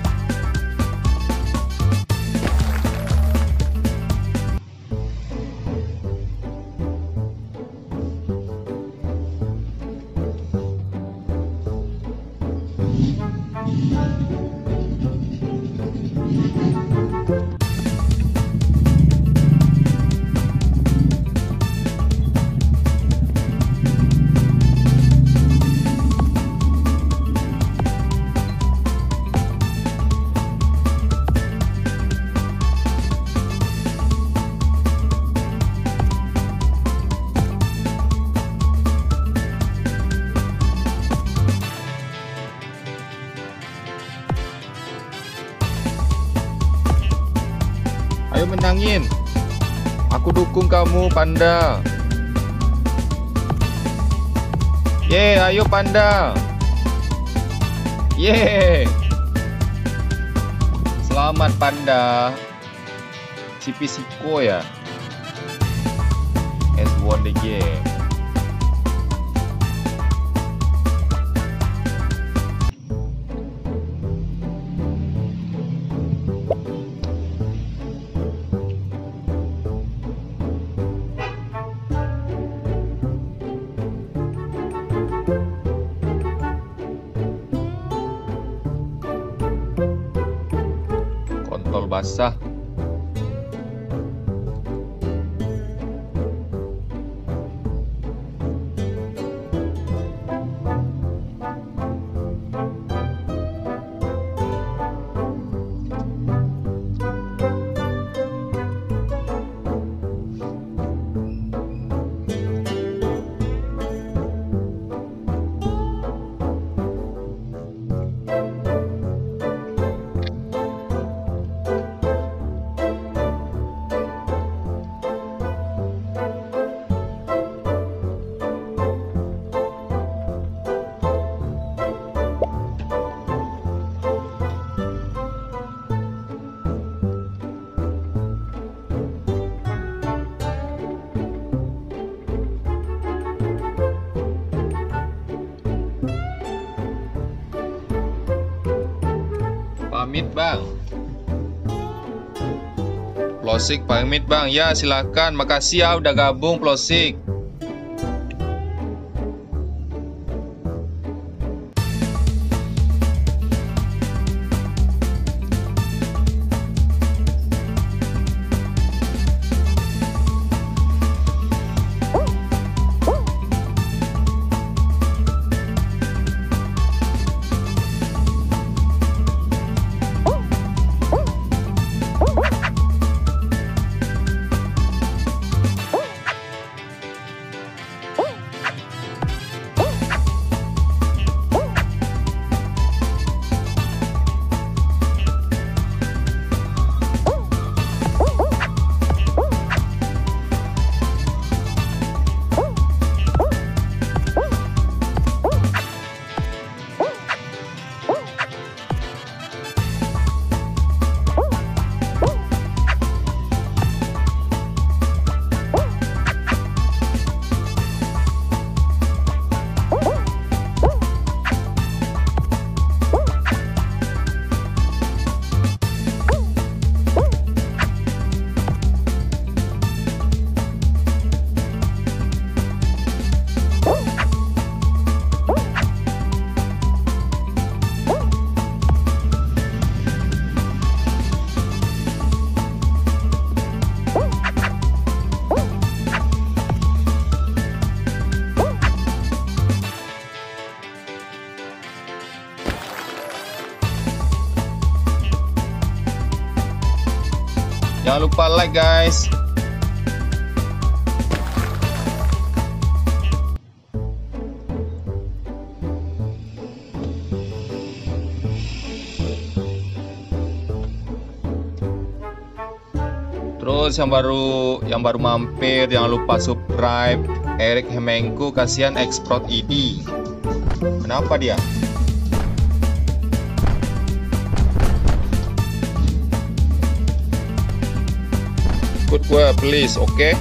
Ayo menangin. Aku dukung kamu, Panda. Ye, ayo Panda. Ye. Selamat Panda. Si Pisiko ya. Has won the game. Kontrol basah. Pamit bang. Plosik pamit bang. Ya silakan. Makasih ya udah gabung Plosik. Jangan lupa like guys. Terus yang baru mampir jangan lupa subscribe. Erik Hemengku, kasihan Exprot ID. Kenapa dia? gue, please, oke?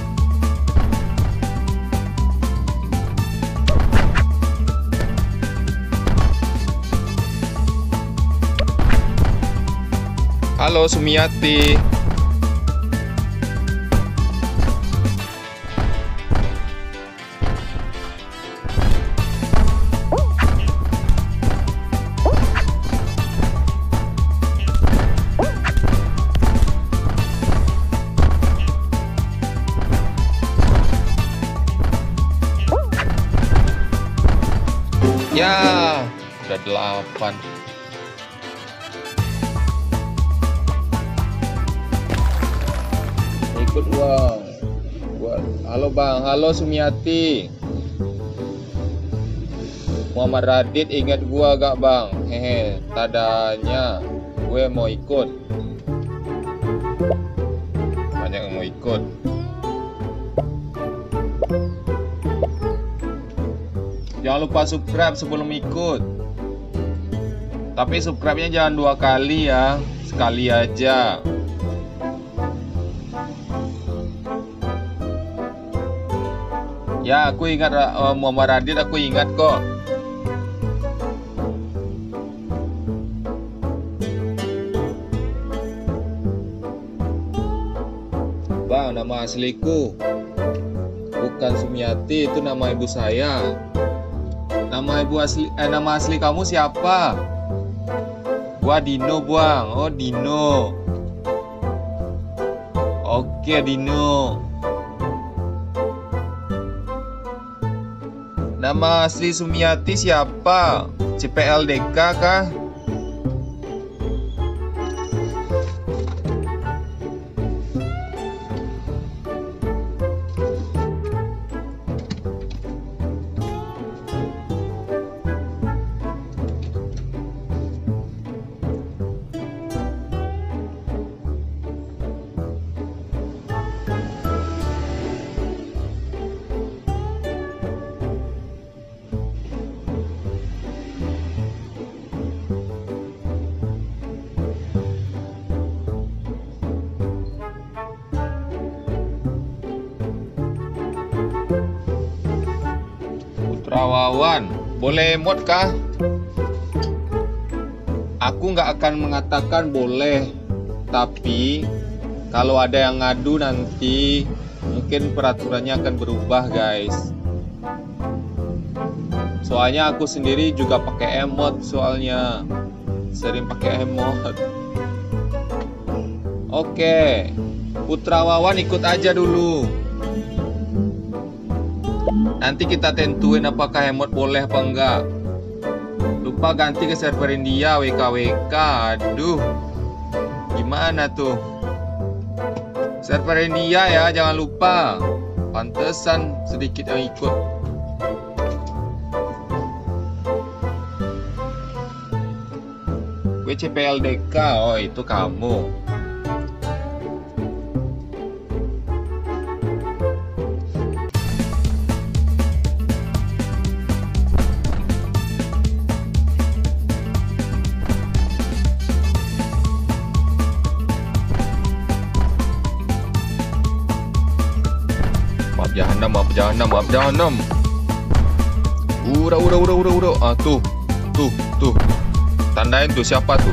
Halo Sumiati. Ya, udah 8. Ikut uang. Halo Bang, halo Sumiati. Muhammad Radit ingat gua gak Bang? Hehe, tadanya gue mau ikut. Banyak yang mau ikut. Jangan lupa subscribe sebelum ikut. Tapi subscribe-nya jangan 2 kali ya, sekali aja. Ya, aku ingat Muhammad Radit, aku ingat kok. Bang, nama asliku bukan Sumiati, itu nama ibu saya. Nama asli kamu siapa? Gua Dino, Bang. Oh, Dino. Oke, Dino. Nama asli Sumiati siapa? CPLDK kah? Wawan, boleh mod kah? Aku nggak akan mengatakan boleh, tapi kalau ada yang ngadu nanti mungkin peraturannya akan berubah guys. Soalnya aku sendiri juga pakai emot, soalnya sering pakai emot. Oke, Putra Wawan ikut aja dulu. Nanti kita tentuin apakah emot boleh apa enggak. Lupa ganti ke server India WKWK. Aduh, gimana tuh? Server India ya, jangan lupa. Pantesan sedikit yang ikut. Gue CPLDK, oh itu kamu. Maaf jahanam. Udah. Ah, tuh. Tandain tuh siapa tuh?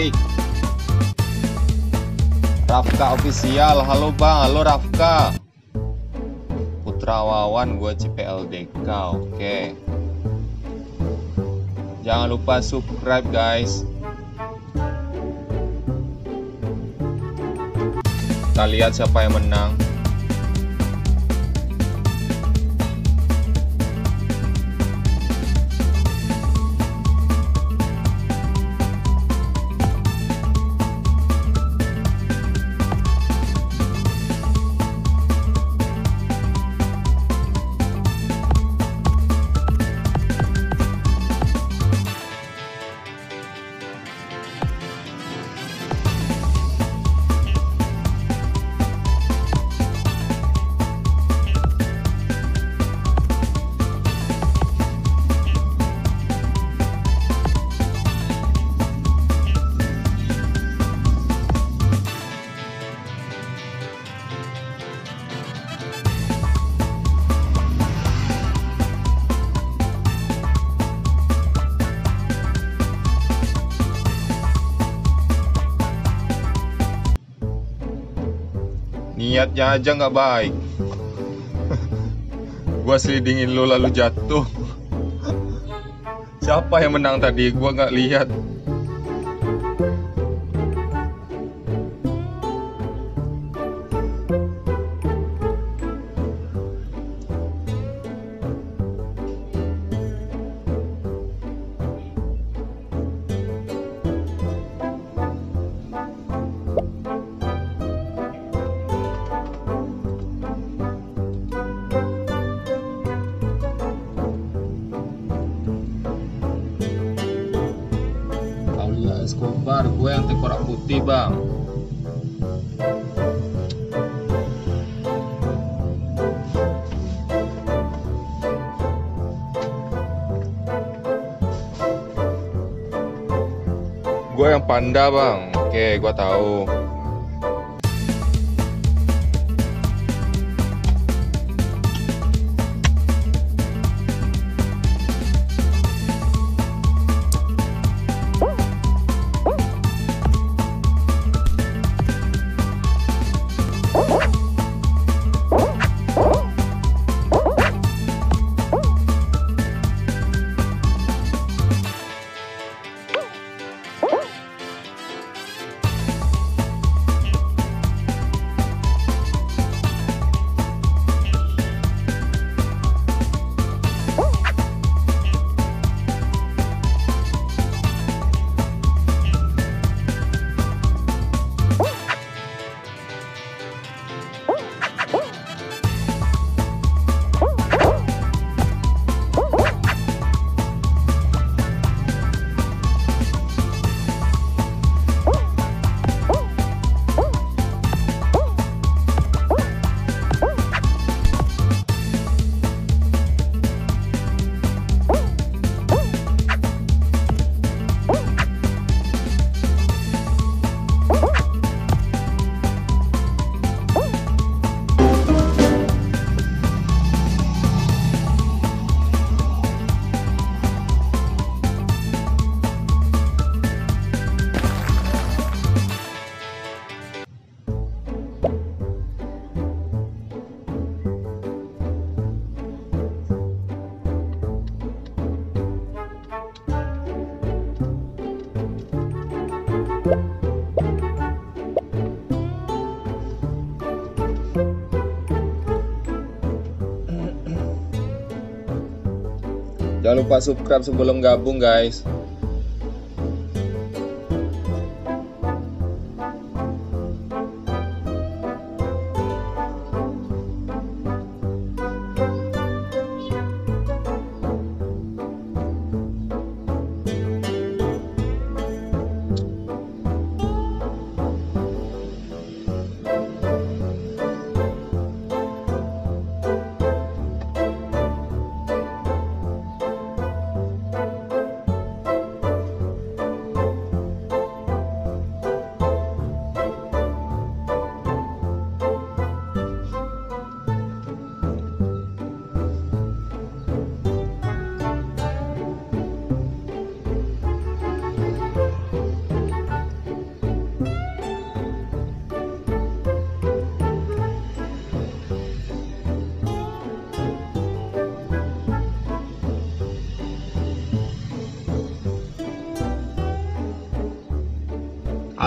Erik. Rafka official, halo bang, halo Rafka. Putra Wawan, gue CPLDK, oke. Jangan lupa subscribe guys. Kita lihat siapa yang menang. Niatnya aja nggak baik. Gua selidingin lo lalu jatuh. Siapa yang menang tadi? Gua nggak lihat. Escobar, gue yang tengkorak putih bang. Gue yang panda bang. Oke, gue tahu. Jangan lupa subscribe sebelum gabung guys.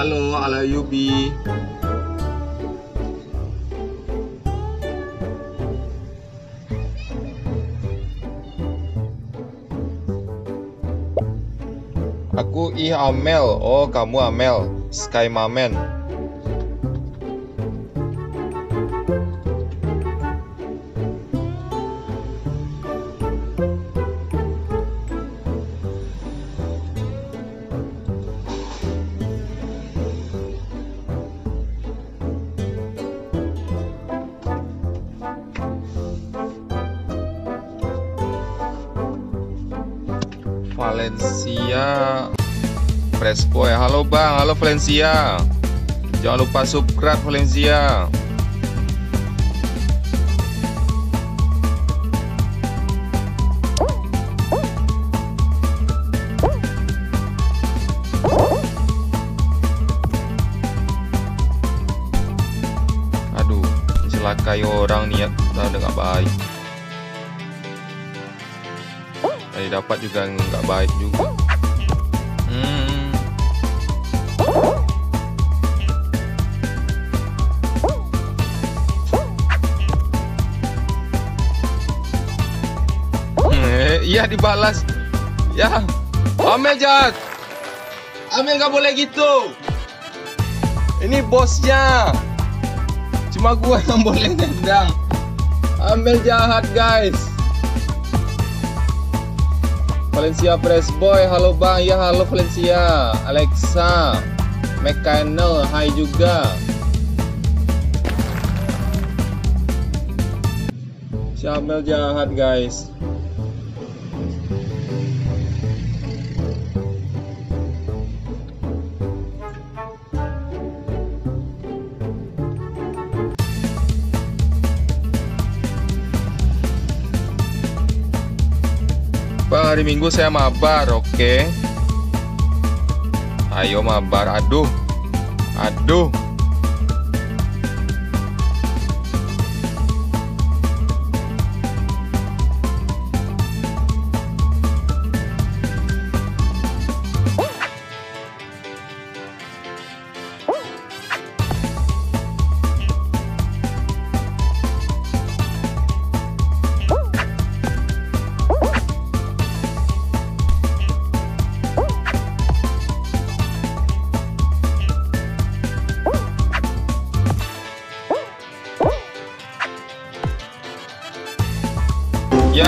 Halo, halo Yubi. Aku Amel. Oh, kamu Amel. Sky Mamen. Valencia Presboy. Halo bang, halo Valencia. Jangan lupa subscribe Valencia. Aduh, mencelakai orang niat udah nggak baik. Tadi dapat juga nggak baik juga. Iya dibalas. Ya, Amel jahat. Amel nggak boleh gitu. Ini bosnya. Cuma gua yang boleh nendang. Amel jahat guys. Valencia Presboy, halo bang, ya halo Valencia. Alexa, Mechanical, hai juga. Si Amel jahat guys. Bang, hari Minggu saya mabar, oke? Ayo mabar, aduh. Aduh. Ya,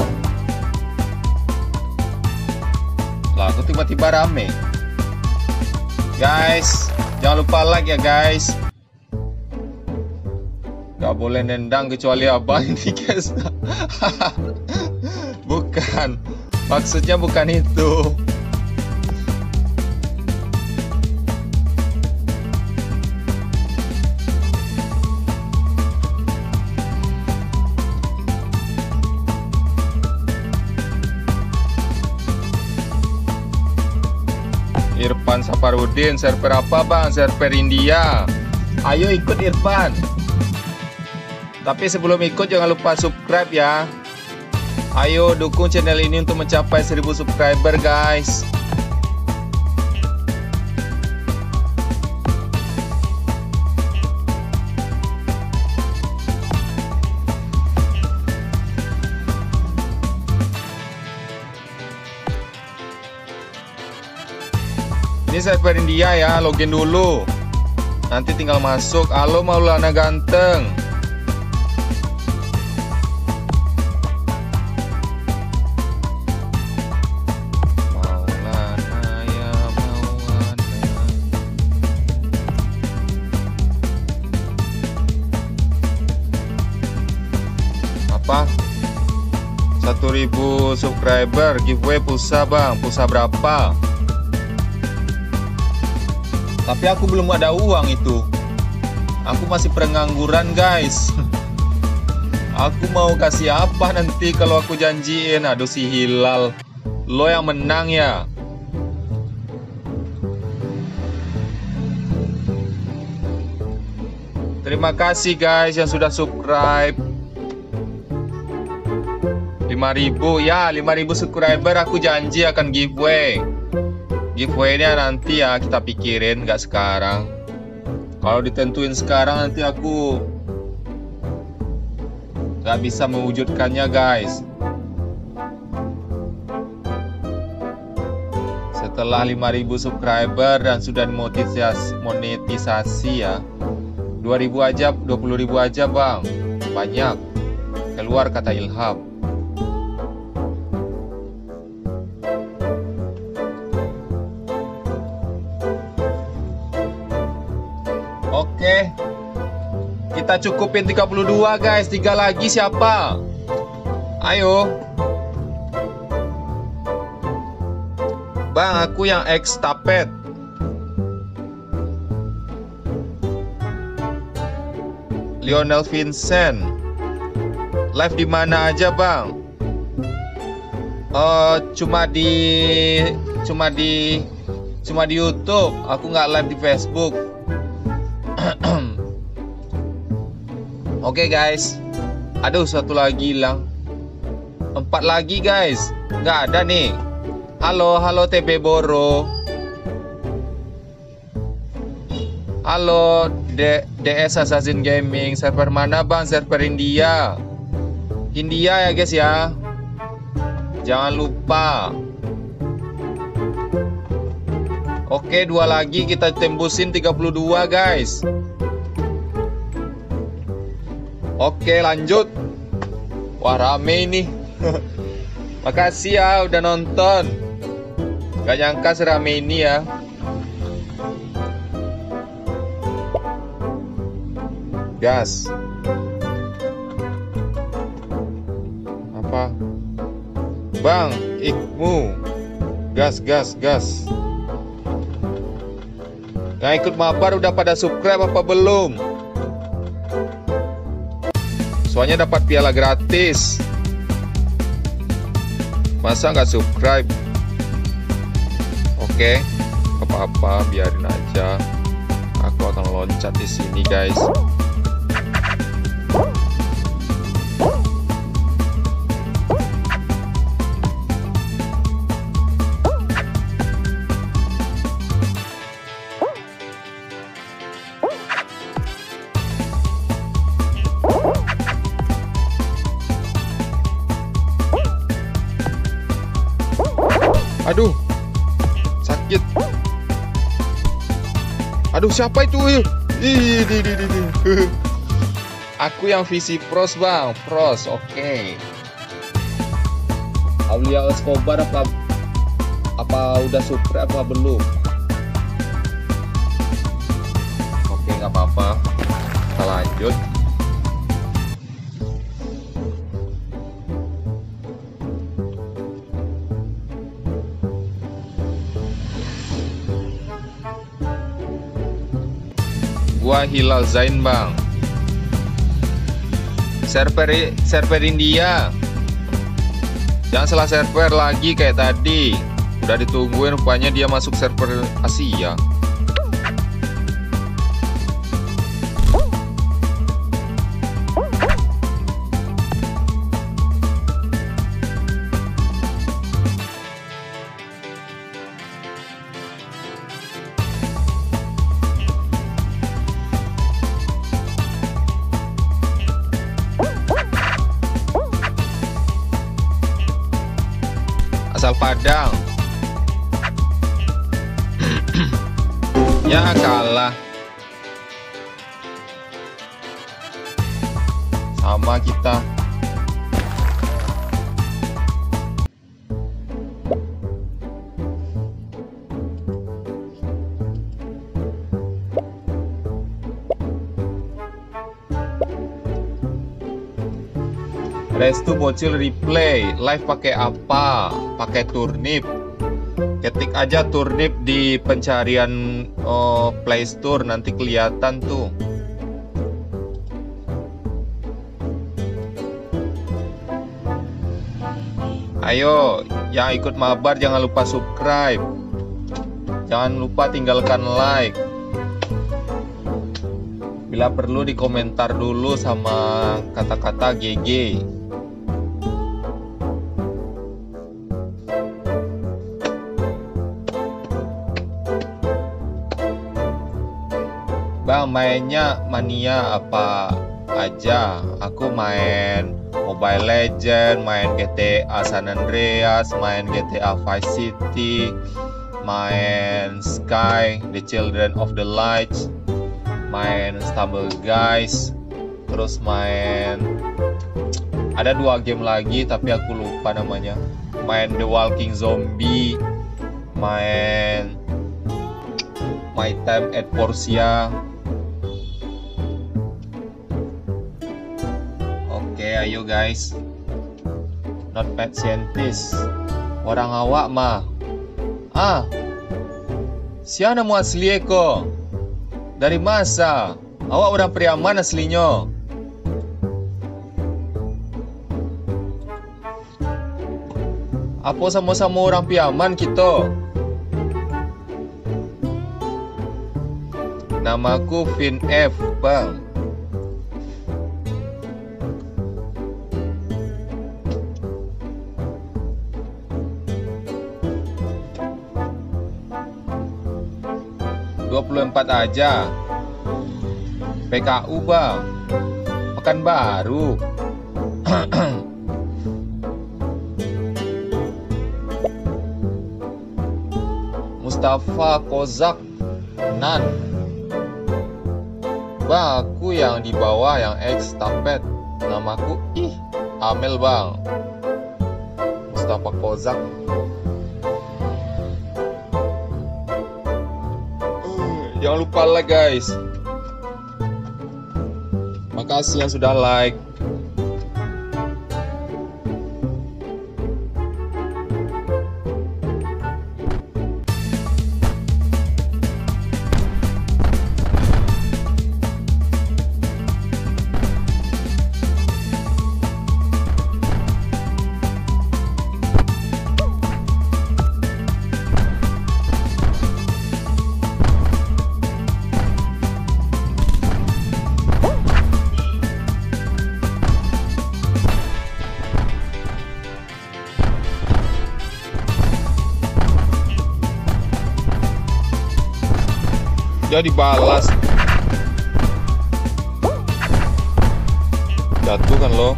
lah aku tiba-tiba rame. Guys, jangan lupa like ya guys. Gak boleh nendang kecuali abang ini guys. Bukan, maksudnya bukan itu. Irfan Saparudin, server apa bang? Server India. Ayo ikut Irfan. Tapi sebelum ikut jangan lupa subscribe ya. Ayo dukung channel ini untuk mencapai 1000 subscriber guys. Ini server India ya, login dulu. Nanti tinggal masuk. Halo Maulana ganteng. Maulana ya Maulana. Apa? 1000 subscriber giveaway pulsa bang. Pulsa berapa? Tapi aku belum ada uang itu. Aku masih pengangguran guys. Aku mau kasih apa nanti kalau aku janjiin. Aduh si Hilal, lo yang menang ya. Terima kasih guys yang sudah subscribe. 5.000 ya, 5.000 subscriber aku janji akan giveaway. Giveaway-nya nanti ya kita pikirin, nggak sekarang. Kalau ditentuin sekarang nanti aku nggak bisa mewujudkannya guys. Setelah 5.000 subscriber dan sudah monetisasi ya, 2.000 aja, 20.000 aja bang, banyak. Keluar kata Ilham. Oke, kita cukupin 32 guys. 3 lagi siapa? Ayo bang, aku yang X tapet. Lionel Vincent. Live di mana aja bang? Cuma di YouTube. Aku nggak live di Facebook. Oke guys. Aduh, satu lagi hilang. 4 lagi guys. Nggak ada nih. Halo TB Boro. Halo DS Assassin Gaming. Server mana bang? Server India. India ya guys ya. Jangan lupa. Oke, 2 lagi kita tembusin 32 guys. Oke, lanjut. Wah, rame ini. Makasih ya udah nonton. Gak nyangka serame ini ya. Gas. Apa? Bang, ikmu. Gas. Yang ikut mabar udah pada subscribe apa belum? Soalnya dapat piala gratis. Masa nggak subscribe? Oke, apa-apa, biarin aja. Aku akan loncat di sini, guys. Aduh, sakit. Aduh, siapa itu? Aku yang visi pros bang, pros, oke. Aulia Escobar apa udah subscribe apa belum? Oke, nggak apa-apa. Kita lanjut. Gua Hilal Zain bang. Server India. Jangan salah server lagi kayak tadi. Udah ditungguin, rupanya dia masuk server Asia. Asal Padang. Ya kalah. Sama kita. Restu bocil replay. Live pakai apa? Pakai turnip. Ketik aja turnip di pencarian Play Store, nanti kelihatan tuh. Ayo, yang ikut mabar jangan lupa subscribe. Jangan lupa tinggalkan like. Bila perlu di komentar dulu sama kata-kata GG. Bang, mainnya Mania apa aja? Aku main Mobile Legend, main GTA San Andreas, main GTA Vice City, main Sky, The Children of the Light, main Stumble Guys, terus main ada 2 game lagi tapi aku lupa namanya. Main The Walking Zombie, main My Time at Portia. Oke, ayo guys. Not Pet Scientist. Orang awak mah. Siapa nama asli eko? Dari masa? Awak orang Priaman aslinya. Apa sama-sama orang Priaman kita? Namaku Vin F, bang. Empat aja. PKU bang. Pekanbaru. Mustafa Kozak Nan. Bang, aku yang di bawah yang X Tapet. Namaku Amel bang. Mustafa Kozak. Jangan lupa like guys. Makasih yang sudah like. Dia dibalas. Jatuh kan lo.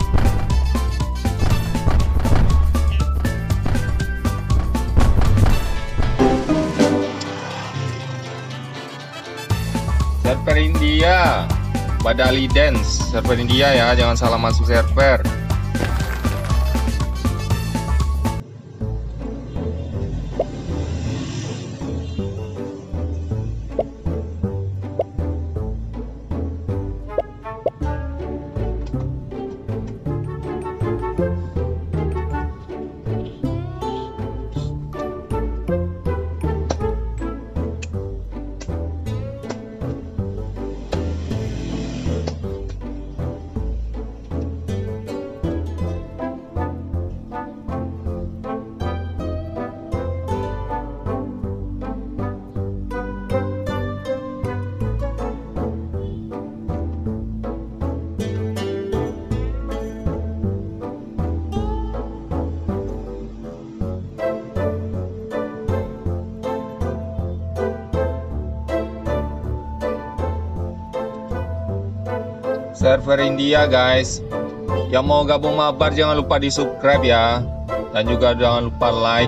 Server India, Badali Dance, server India ya, jangan salah masuk server. Server India guys. Yang mau gabung mabar jangan lupa di subscribe ya. Dan juga jangan lupa like.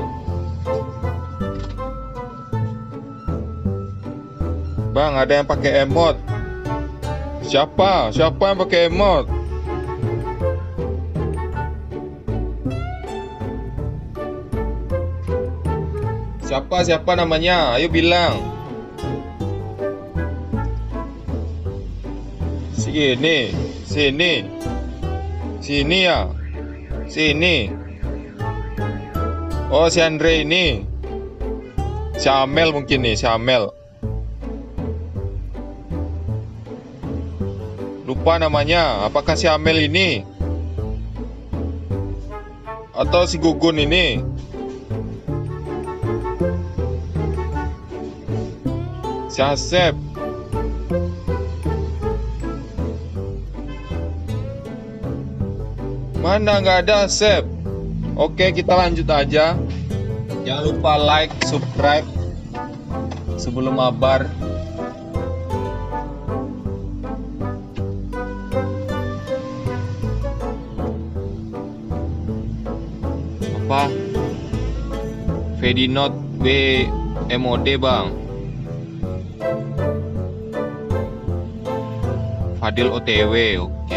Bang, ada yang pakai emot. Siapa? Siapa yang pakai emot? Siapa namanya? Ayo bilang. Sini ya. Sini. Oh, si Andre ini. Si Amel mungkin nih, si Amel. Lupa namanya. Apakah si Amel ini? Atau si Gugun ini? Si Asep. Mana nggak ada Asep? Oke, kita lanjut aja. Jangan lupa like, subscribe sebelum mabar. Apa? Fedinot W MOD bang. Fadil OTW, oke.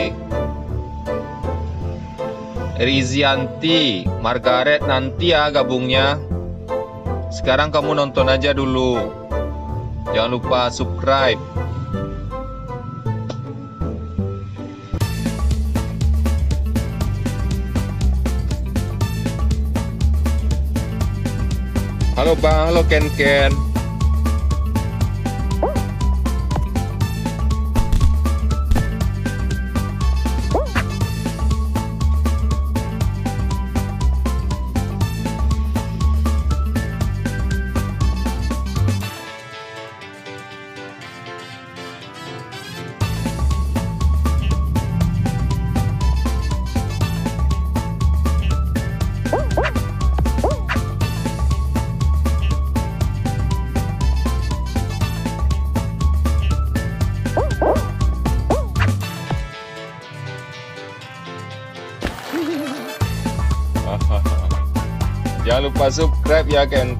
Rizianti, Margaret nanti ya gabungnya. Sekarang kamu nonton aja dulu. Jangan lupa subscribe. Halo bang, halo Ken. Jangan lupa subscribe ya Ken.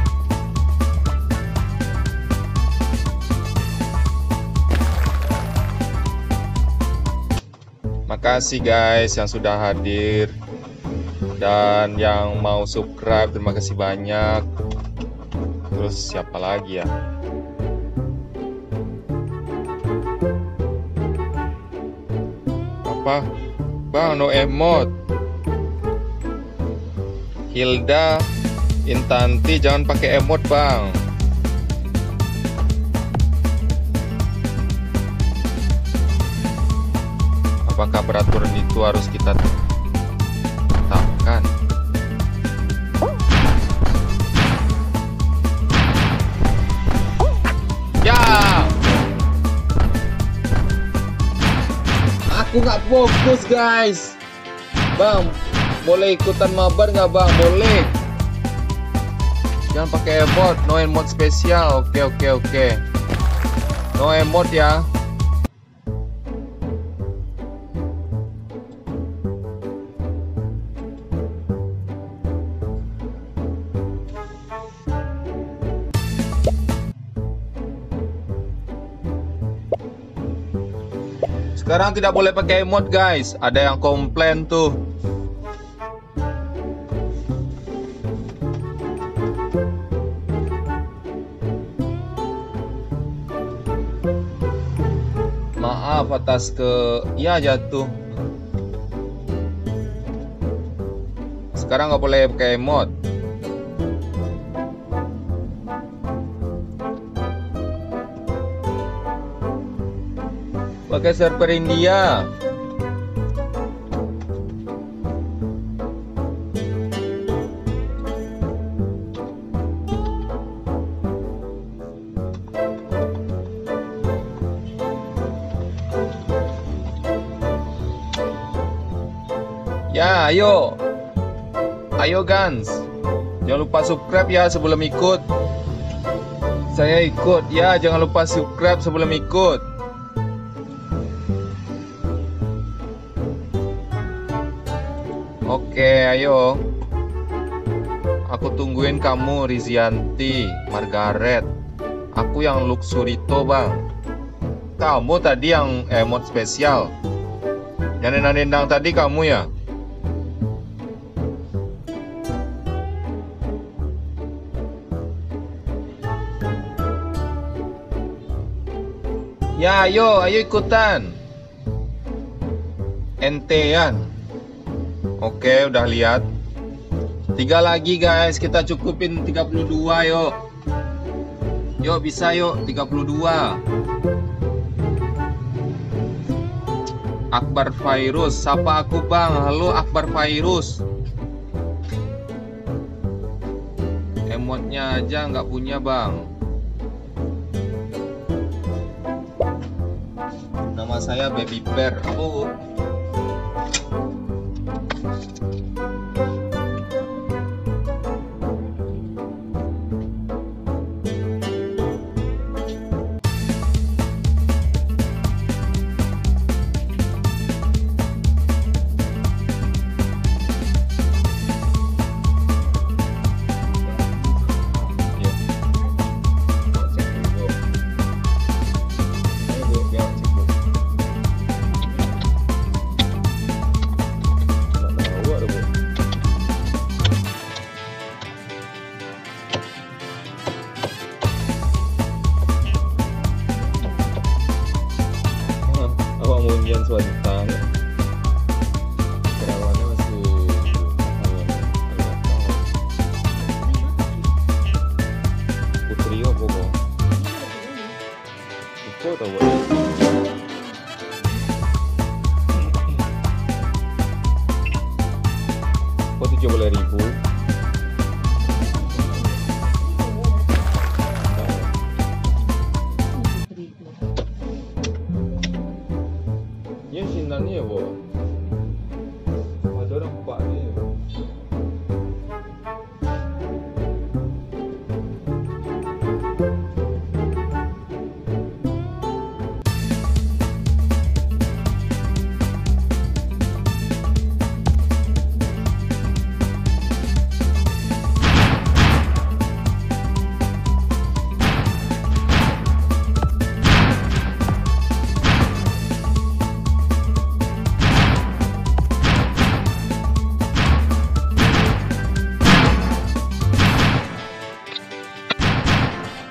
Makasih guys yang sudah hadir. Dan yang mau subscribe, terima kasih banyak. Terus siapa lagi ya? Apa? Bang, no emote. Hilda Intanti, jangan pakai emot bang. Apakah peraturan itu harus kita tetapkan? Ya, aku nggak fokus guys. Bang, boleh ikutan mabar nggak bang? Boleh. Jangan pakai emot, no emot spesial. Oke. No emot ya. Sekarang tidak boleh pakai emot guys. Ada yang komplain tuh. Maaf atas ya jatuh. Sekarang nggak boleh pakai emot. Pakai server India. Ya, ayo Gans, jangan lupa subscribe ya sebelum ikut. Saya ikut ya, jangan lupa subscribe sebelum ikut. Oke, ayo. Aku tungguin kamu, Rizianti, Margaret. Aku yang Luxurito bang. Kamu tadi yang emot spesial. Yang nendang-nendang tadi kamu ya? Ya, ayo ikutan. Entean. Oke, udah lihat. 3 lagi guys, kita cukupin 32 yuk. Yuk bisa yuk, 32. Akbar Virus, sapa aku bang. Halo Akbar Virus. Emotnya aja nggak punya bang. Nama saya Baby Bear. Oh.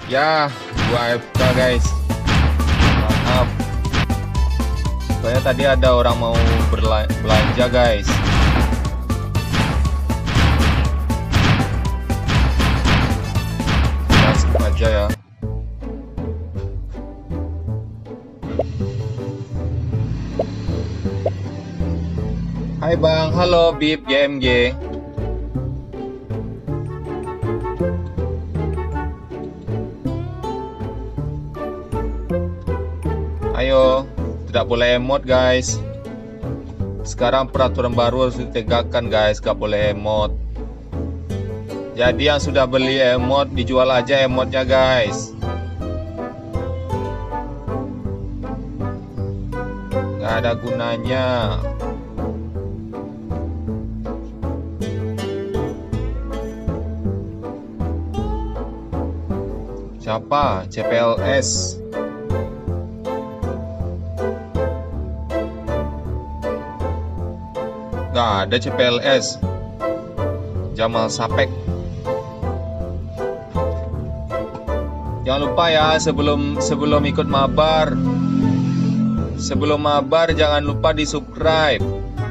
Ya, gua AFK guys. Maaf. Soalnya tadi ada orang mau belanja guys. Ya, skip aja ya. Hai Bang, halo Bib GMG. Ayo, tidak boleh emot guys. Sekarang peraturan baru harus ditegakkan guys, gak boleh emot. Jadi yang sudah beli emot, dijual aja emotnya guys. Gak ada gunanya. Siapa? CPLS. Gak ada CPLS. Jamal Sapek. Jangan lupa ya, sebelum ikut mabar. Sebelum mabar jangan lupa di-subscribe.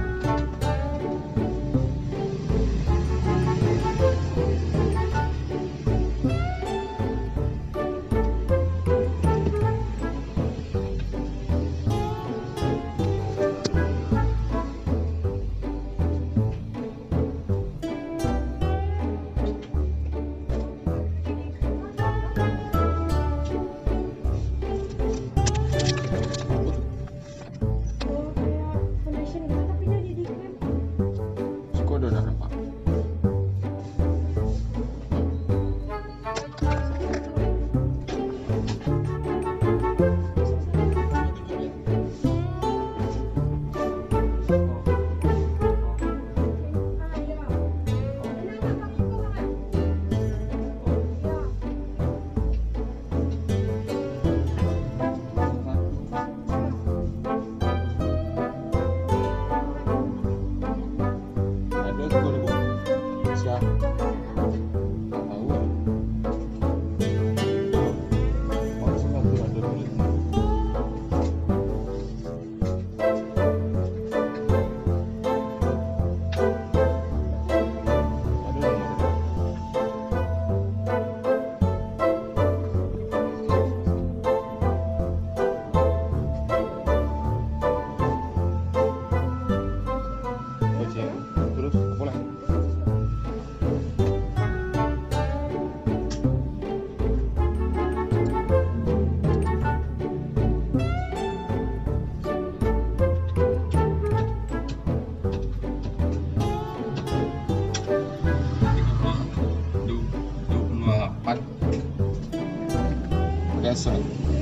Biasa.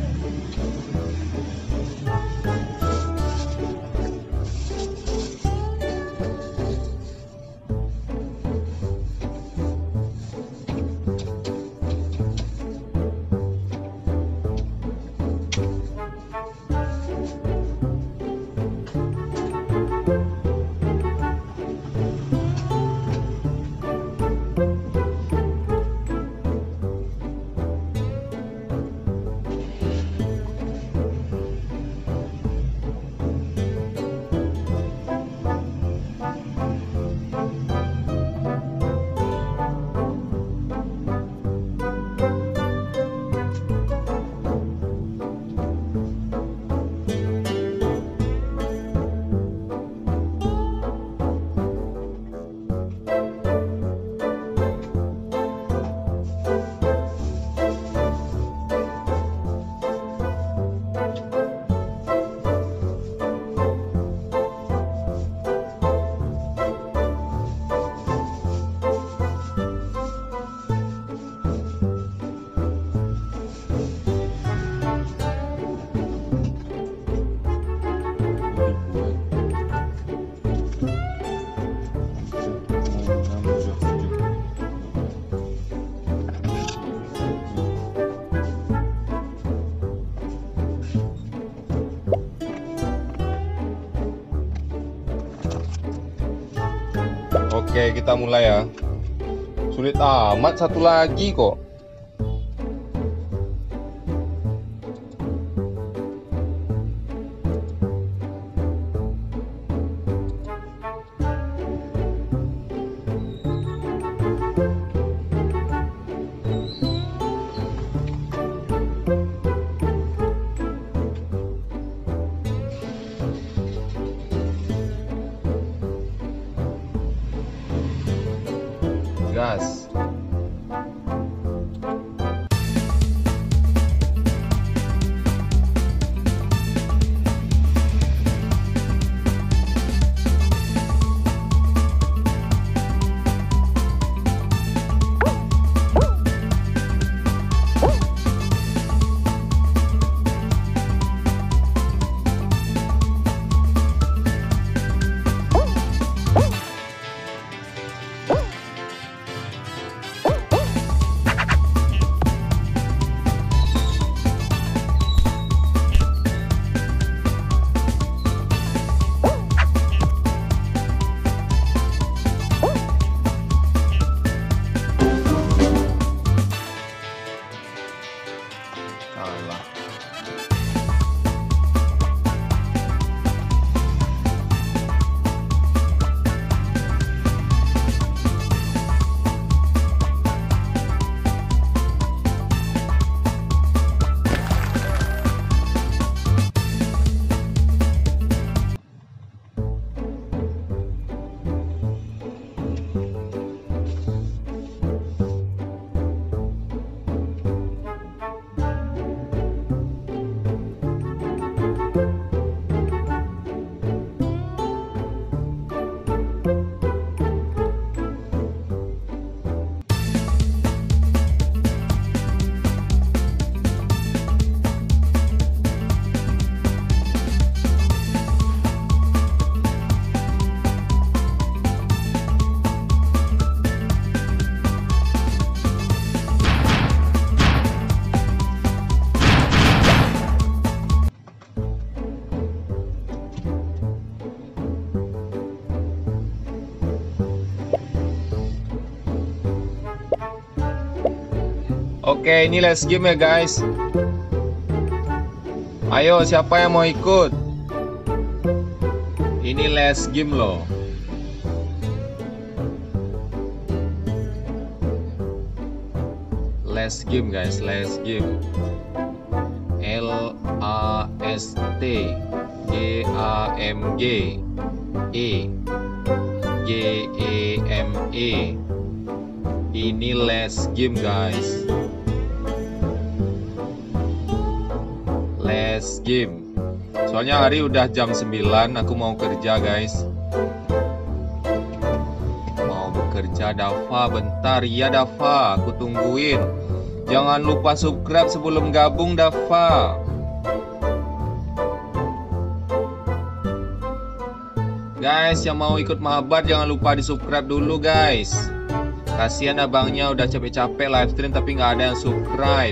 Oke, kita mulai ya. Sulit amat satu lagi kok. gas. Kalah. Oke, ini last game ya guys. Ayo, siapa yang mau ikut? Ini last game loh. Last game guys, last game. LAST GAMG GEME. Ini last game guys. Last game. Soalnya hari udah jam 9, aku mau kerja guys. Mau bekerja. Dava bentar ya Dava, aku tungguin. Jangan lupa subscribe sebelum gabung Dava. Guys yang mau ikut mahabat jangan lupa di subscribe dulu guys. Kasihan abangnya udah capek-capek live stream tapi nggak ada yang subscribe.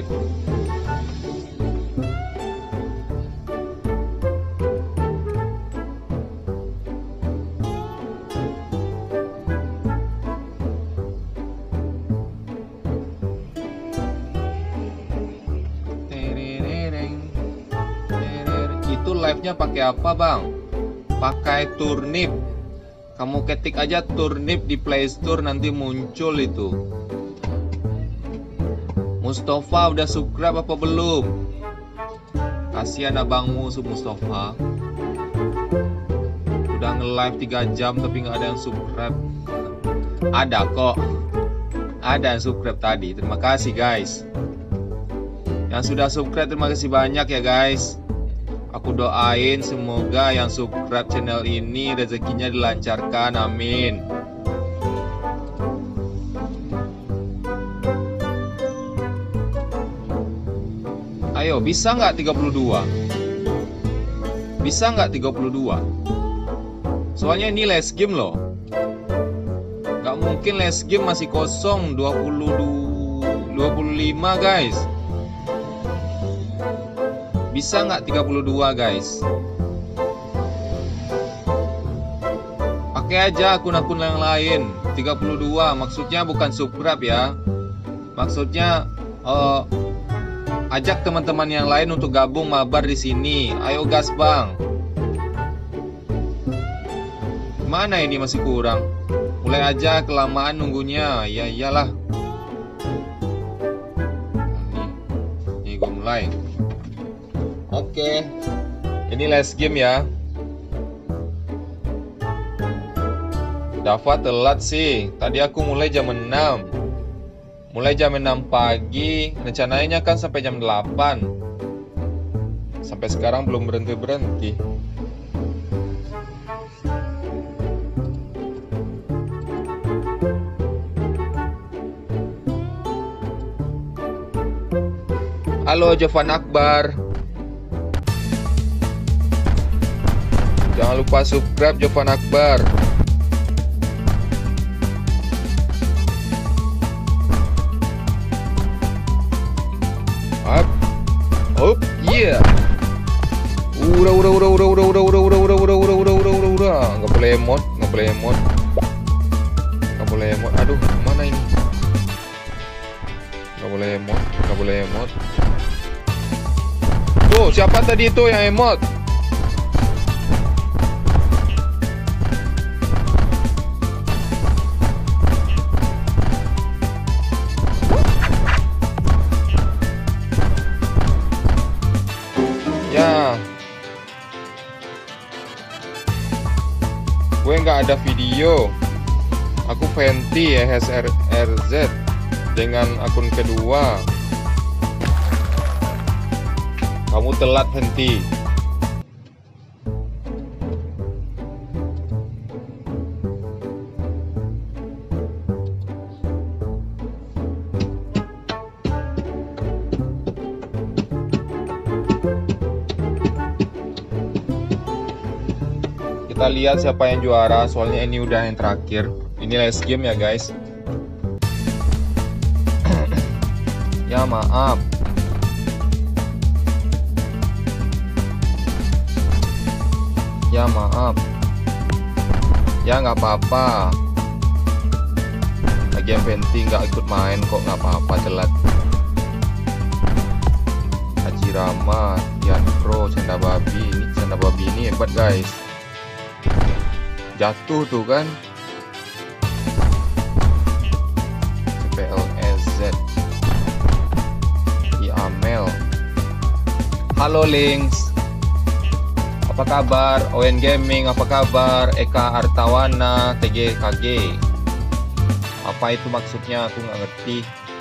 Itu live-nya pakai apa bang? Pakai Turnip. Kamu ketik aja Turnip di Play Store nanti muncul itu. Mustafa udah subscribe apa belum? Kasihan abangmu Mustafa. Udah nge-live 3 jam tapi nggak ada yang subscribe. Ada kok. Ada yang subscribe tadi. Terima kasih guys. Yang sudah subscribe terima kasih banyak ya guys. Aku doain semoga yang subscribe channel ini rezekinya dilancarkan, amin. Ayo, bisa nggak 32? Bisa nggak 32? Soalnya ini last game loh. Nggak mungkin last game masih kosong 25 guys. Bisa nggak 32 guys? Pakai aja akun-akun yang lain. 32 maksudnya bukan subscribe ya. Maksudnya ajak teman-teman yang lain untuk gabung mabar di sini. Ayo gas bang. Mana ini masih kurang? Mulai aja, kelamaan nunggunya. Ya iyalah. Nih gue mulai. Oke, ini last game ya. Dava telat sih. Tadi aku mulai jam 6. Mulai jam 6 pagi. Rencananya kan sampai jam 8. Sampai sekarang belum berhenti-berhenti. Halo Jovan Akbar. Jangan lupa subscribe Jovan Akbar. Up, up, yeah. Udah. Nggak boleh emot. Aduh, mana ini? Nggak boleh emot. Tuh, siapa tadi itu yang emot? Ya, gue nggak ada video. Aku Fenty EHSRZ dengan akun kedua. Kamu telat, Fenty. Kita lihat siapa yang juara, soalnya ini udah yang terakhir. Ini last game ya guys. Ya maaf. Ya nggak apa-apa. Lagian Fenty nggak ikut main kok, nggak apa-apa, telat. Haji Rama, Tian Pro, Canda Babi ini hebat guys. Jatuh tuh kan. CPLSZ Amel. Halo Links, apa kabar? ON Gaming, apa kabar? Eka Artawana, TGKG. Apa itu maksudnya? Aku nggak ngerti.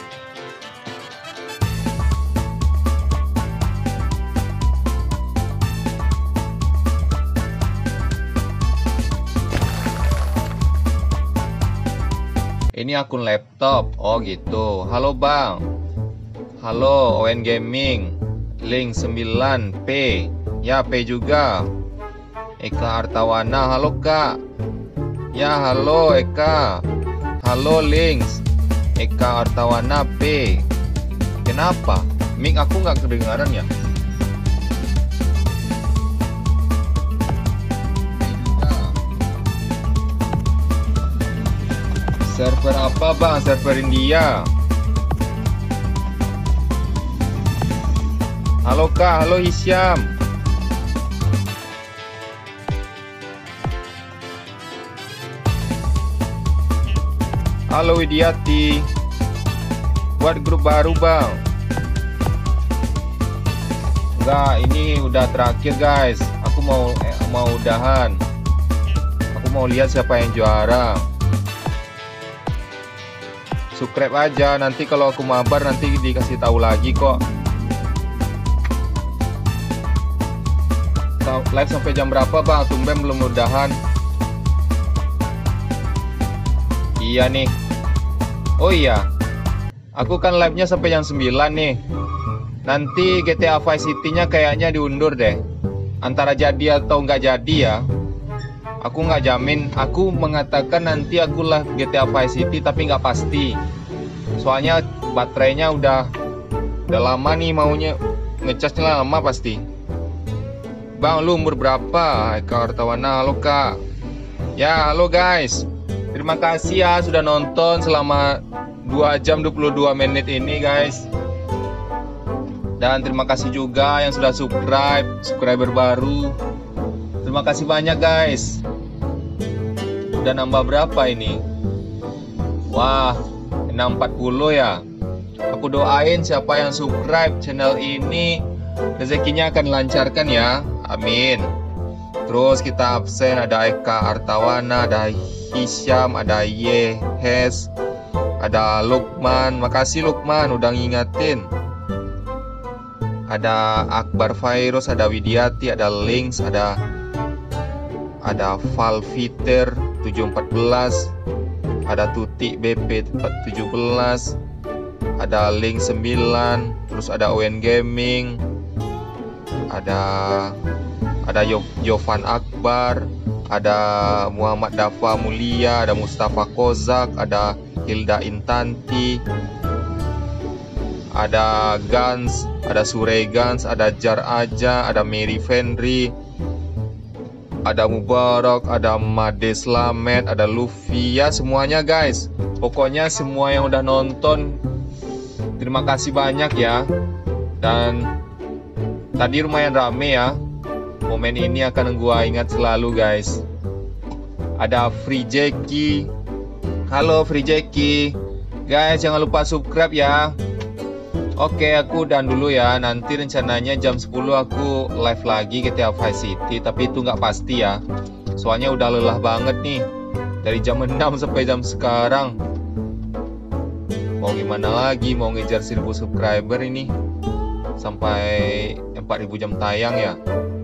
Ini akun laptop. Oh gitu. Halo Bang. Halo ON Gaming. Link 9P. Ya P juga. Eka Artawana. Halo Kak. Ya halo Eka. Halo Links. Eka Artawana P. Kenapa? Mic aku nggak kedengaran ya? Server apa Bang? Server India. Halo Kak, halo Hisyam. Halo Widiati. Buat grup baru Bang. Enggak, ini udah terakhir guys. Aku mau udahan. Aku mau lihat siapa yang juara. Subscribe aja, nanti kalau aku mabar nanti dikasih tahu lagi kok. Live sampai jam berapa Bang? Tumben belum udahan. Iya nih. Oh iya, aku kan live-nya sampai jam 9 nih. Nanti GTA Vice City-nya kayaknya diundur deh. Antara jadi atau nggak jadi ya. Aku nggak jamin. Aku mengatakan nanti aku live GTA Vice City tapi nggak pasti. Soalnya baterainya udah lama nih, maunya ngecasnya lama pasti. Bang, lu umur berapa? Eka Artawana. Halo Kak. Ya halo guys. Terima kasih ya sudah nonton selama 2 jam 22 menit ini guys. Dan terima kasih juga yang sudah subscriber baru. Terima kasih banyak guys. Udah nambah berapa ini? Wah, 640 ya. Aku doain siapa yang subscribe channel ini rezekinya akan dilancarkan ya. Amin. Terus kita absen ada Eka Artawana, ada Hisham, ada Yehes, ada Lukman. Makasih Lukman udah ngingatin. Ada Akbar Virus, ada Widiati, ada Links, ada Valfiter 714, ada Tuti BP 17, ada Link 9, terus ada ON Gaming, ada Yovan Akbar, ada Muhammad Dafa Mulia, ada Mustafa Kozak, ada Hilda Intanti, ada Gans, ada Suregans, ada Jar Aja, ada Mary Fenry, ada Mubarak, ada Made Slamet, ada Luffy, ya semuanya guys. Pokoknya semua yang udah nonton, terima kasih banyak ya. Dan tadi lumayan rame ya. Momen ini akan gua ingat selalu guys. Ada Free Jackie. Halo Free Jackie. Guys, jangan lupa subscribe ya. Oke, aku udahan dulu ya. Nanti rencananya jam 10 aku live lagi GTA Vice City, tapi itu nggak pasti ya. Soalnya udah lelah banget nih. Dari jam 6 sampai jam sekarang. Mau gimana lagi, mau ngejar 1000 subscriber ini. Sampai 4000 jam tayang ya.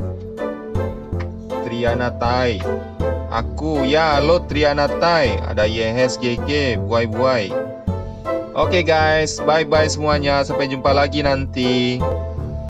Triana Tai. Aku, ya lo Triana Tai. Ada Yehes GG, buai. Oke guys, bye-bye semuanya. Sampai jumpa lagi nanti.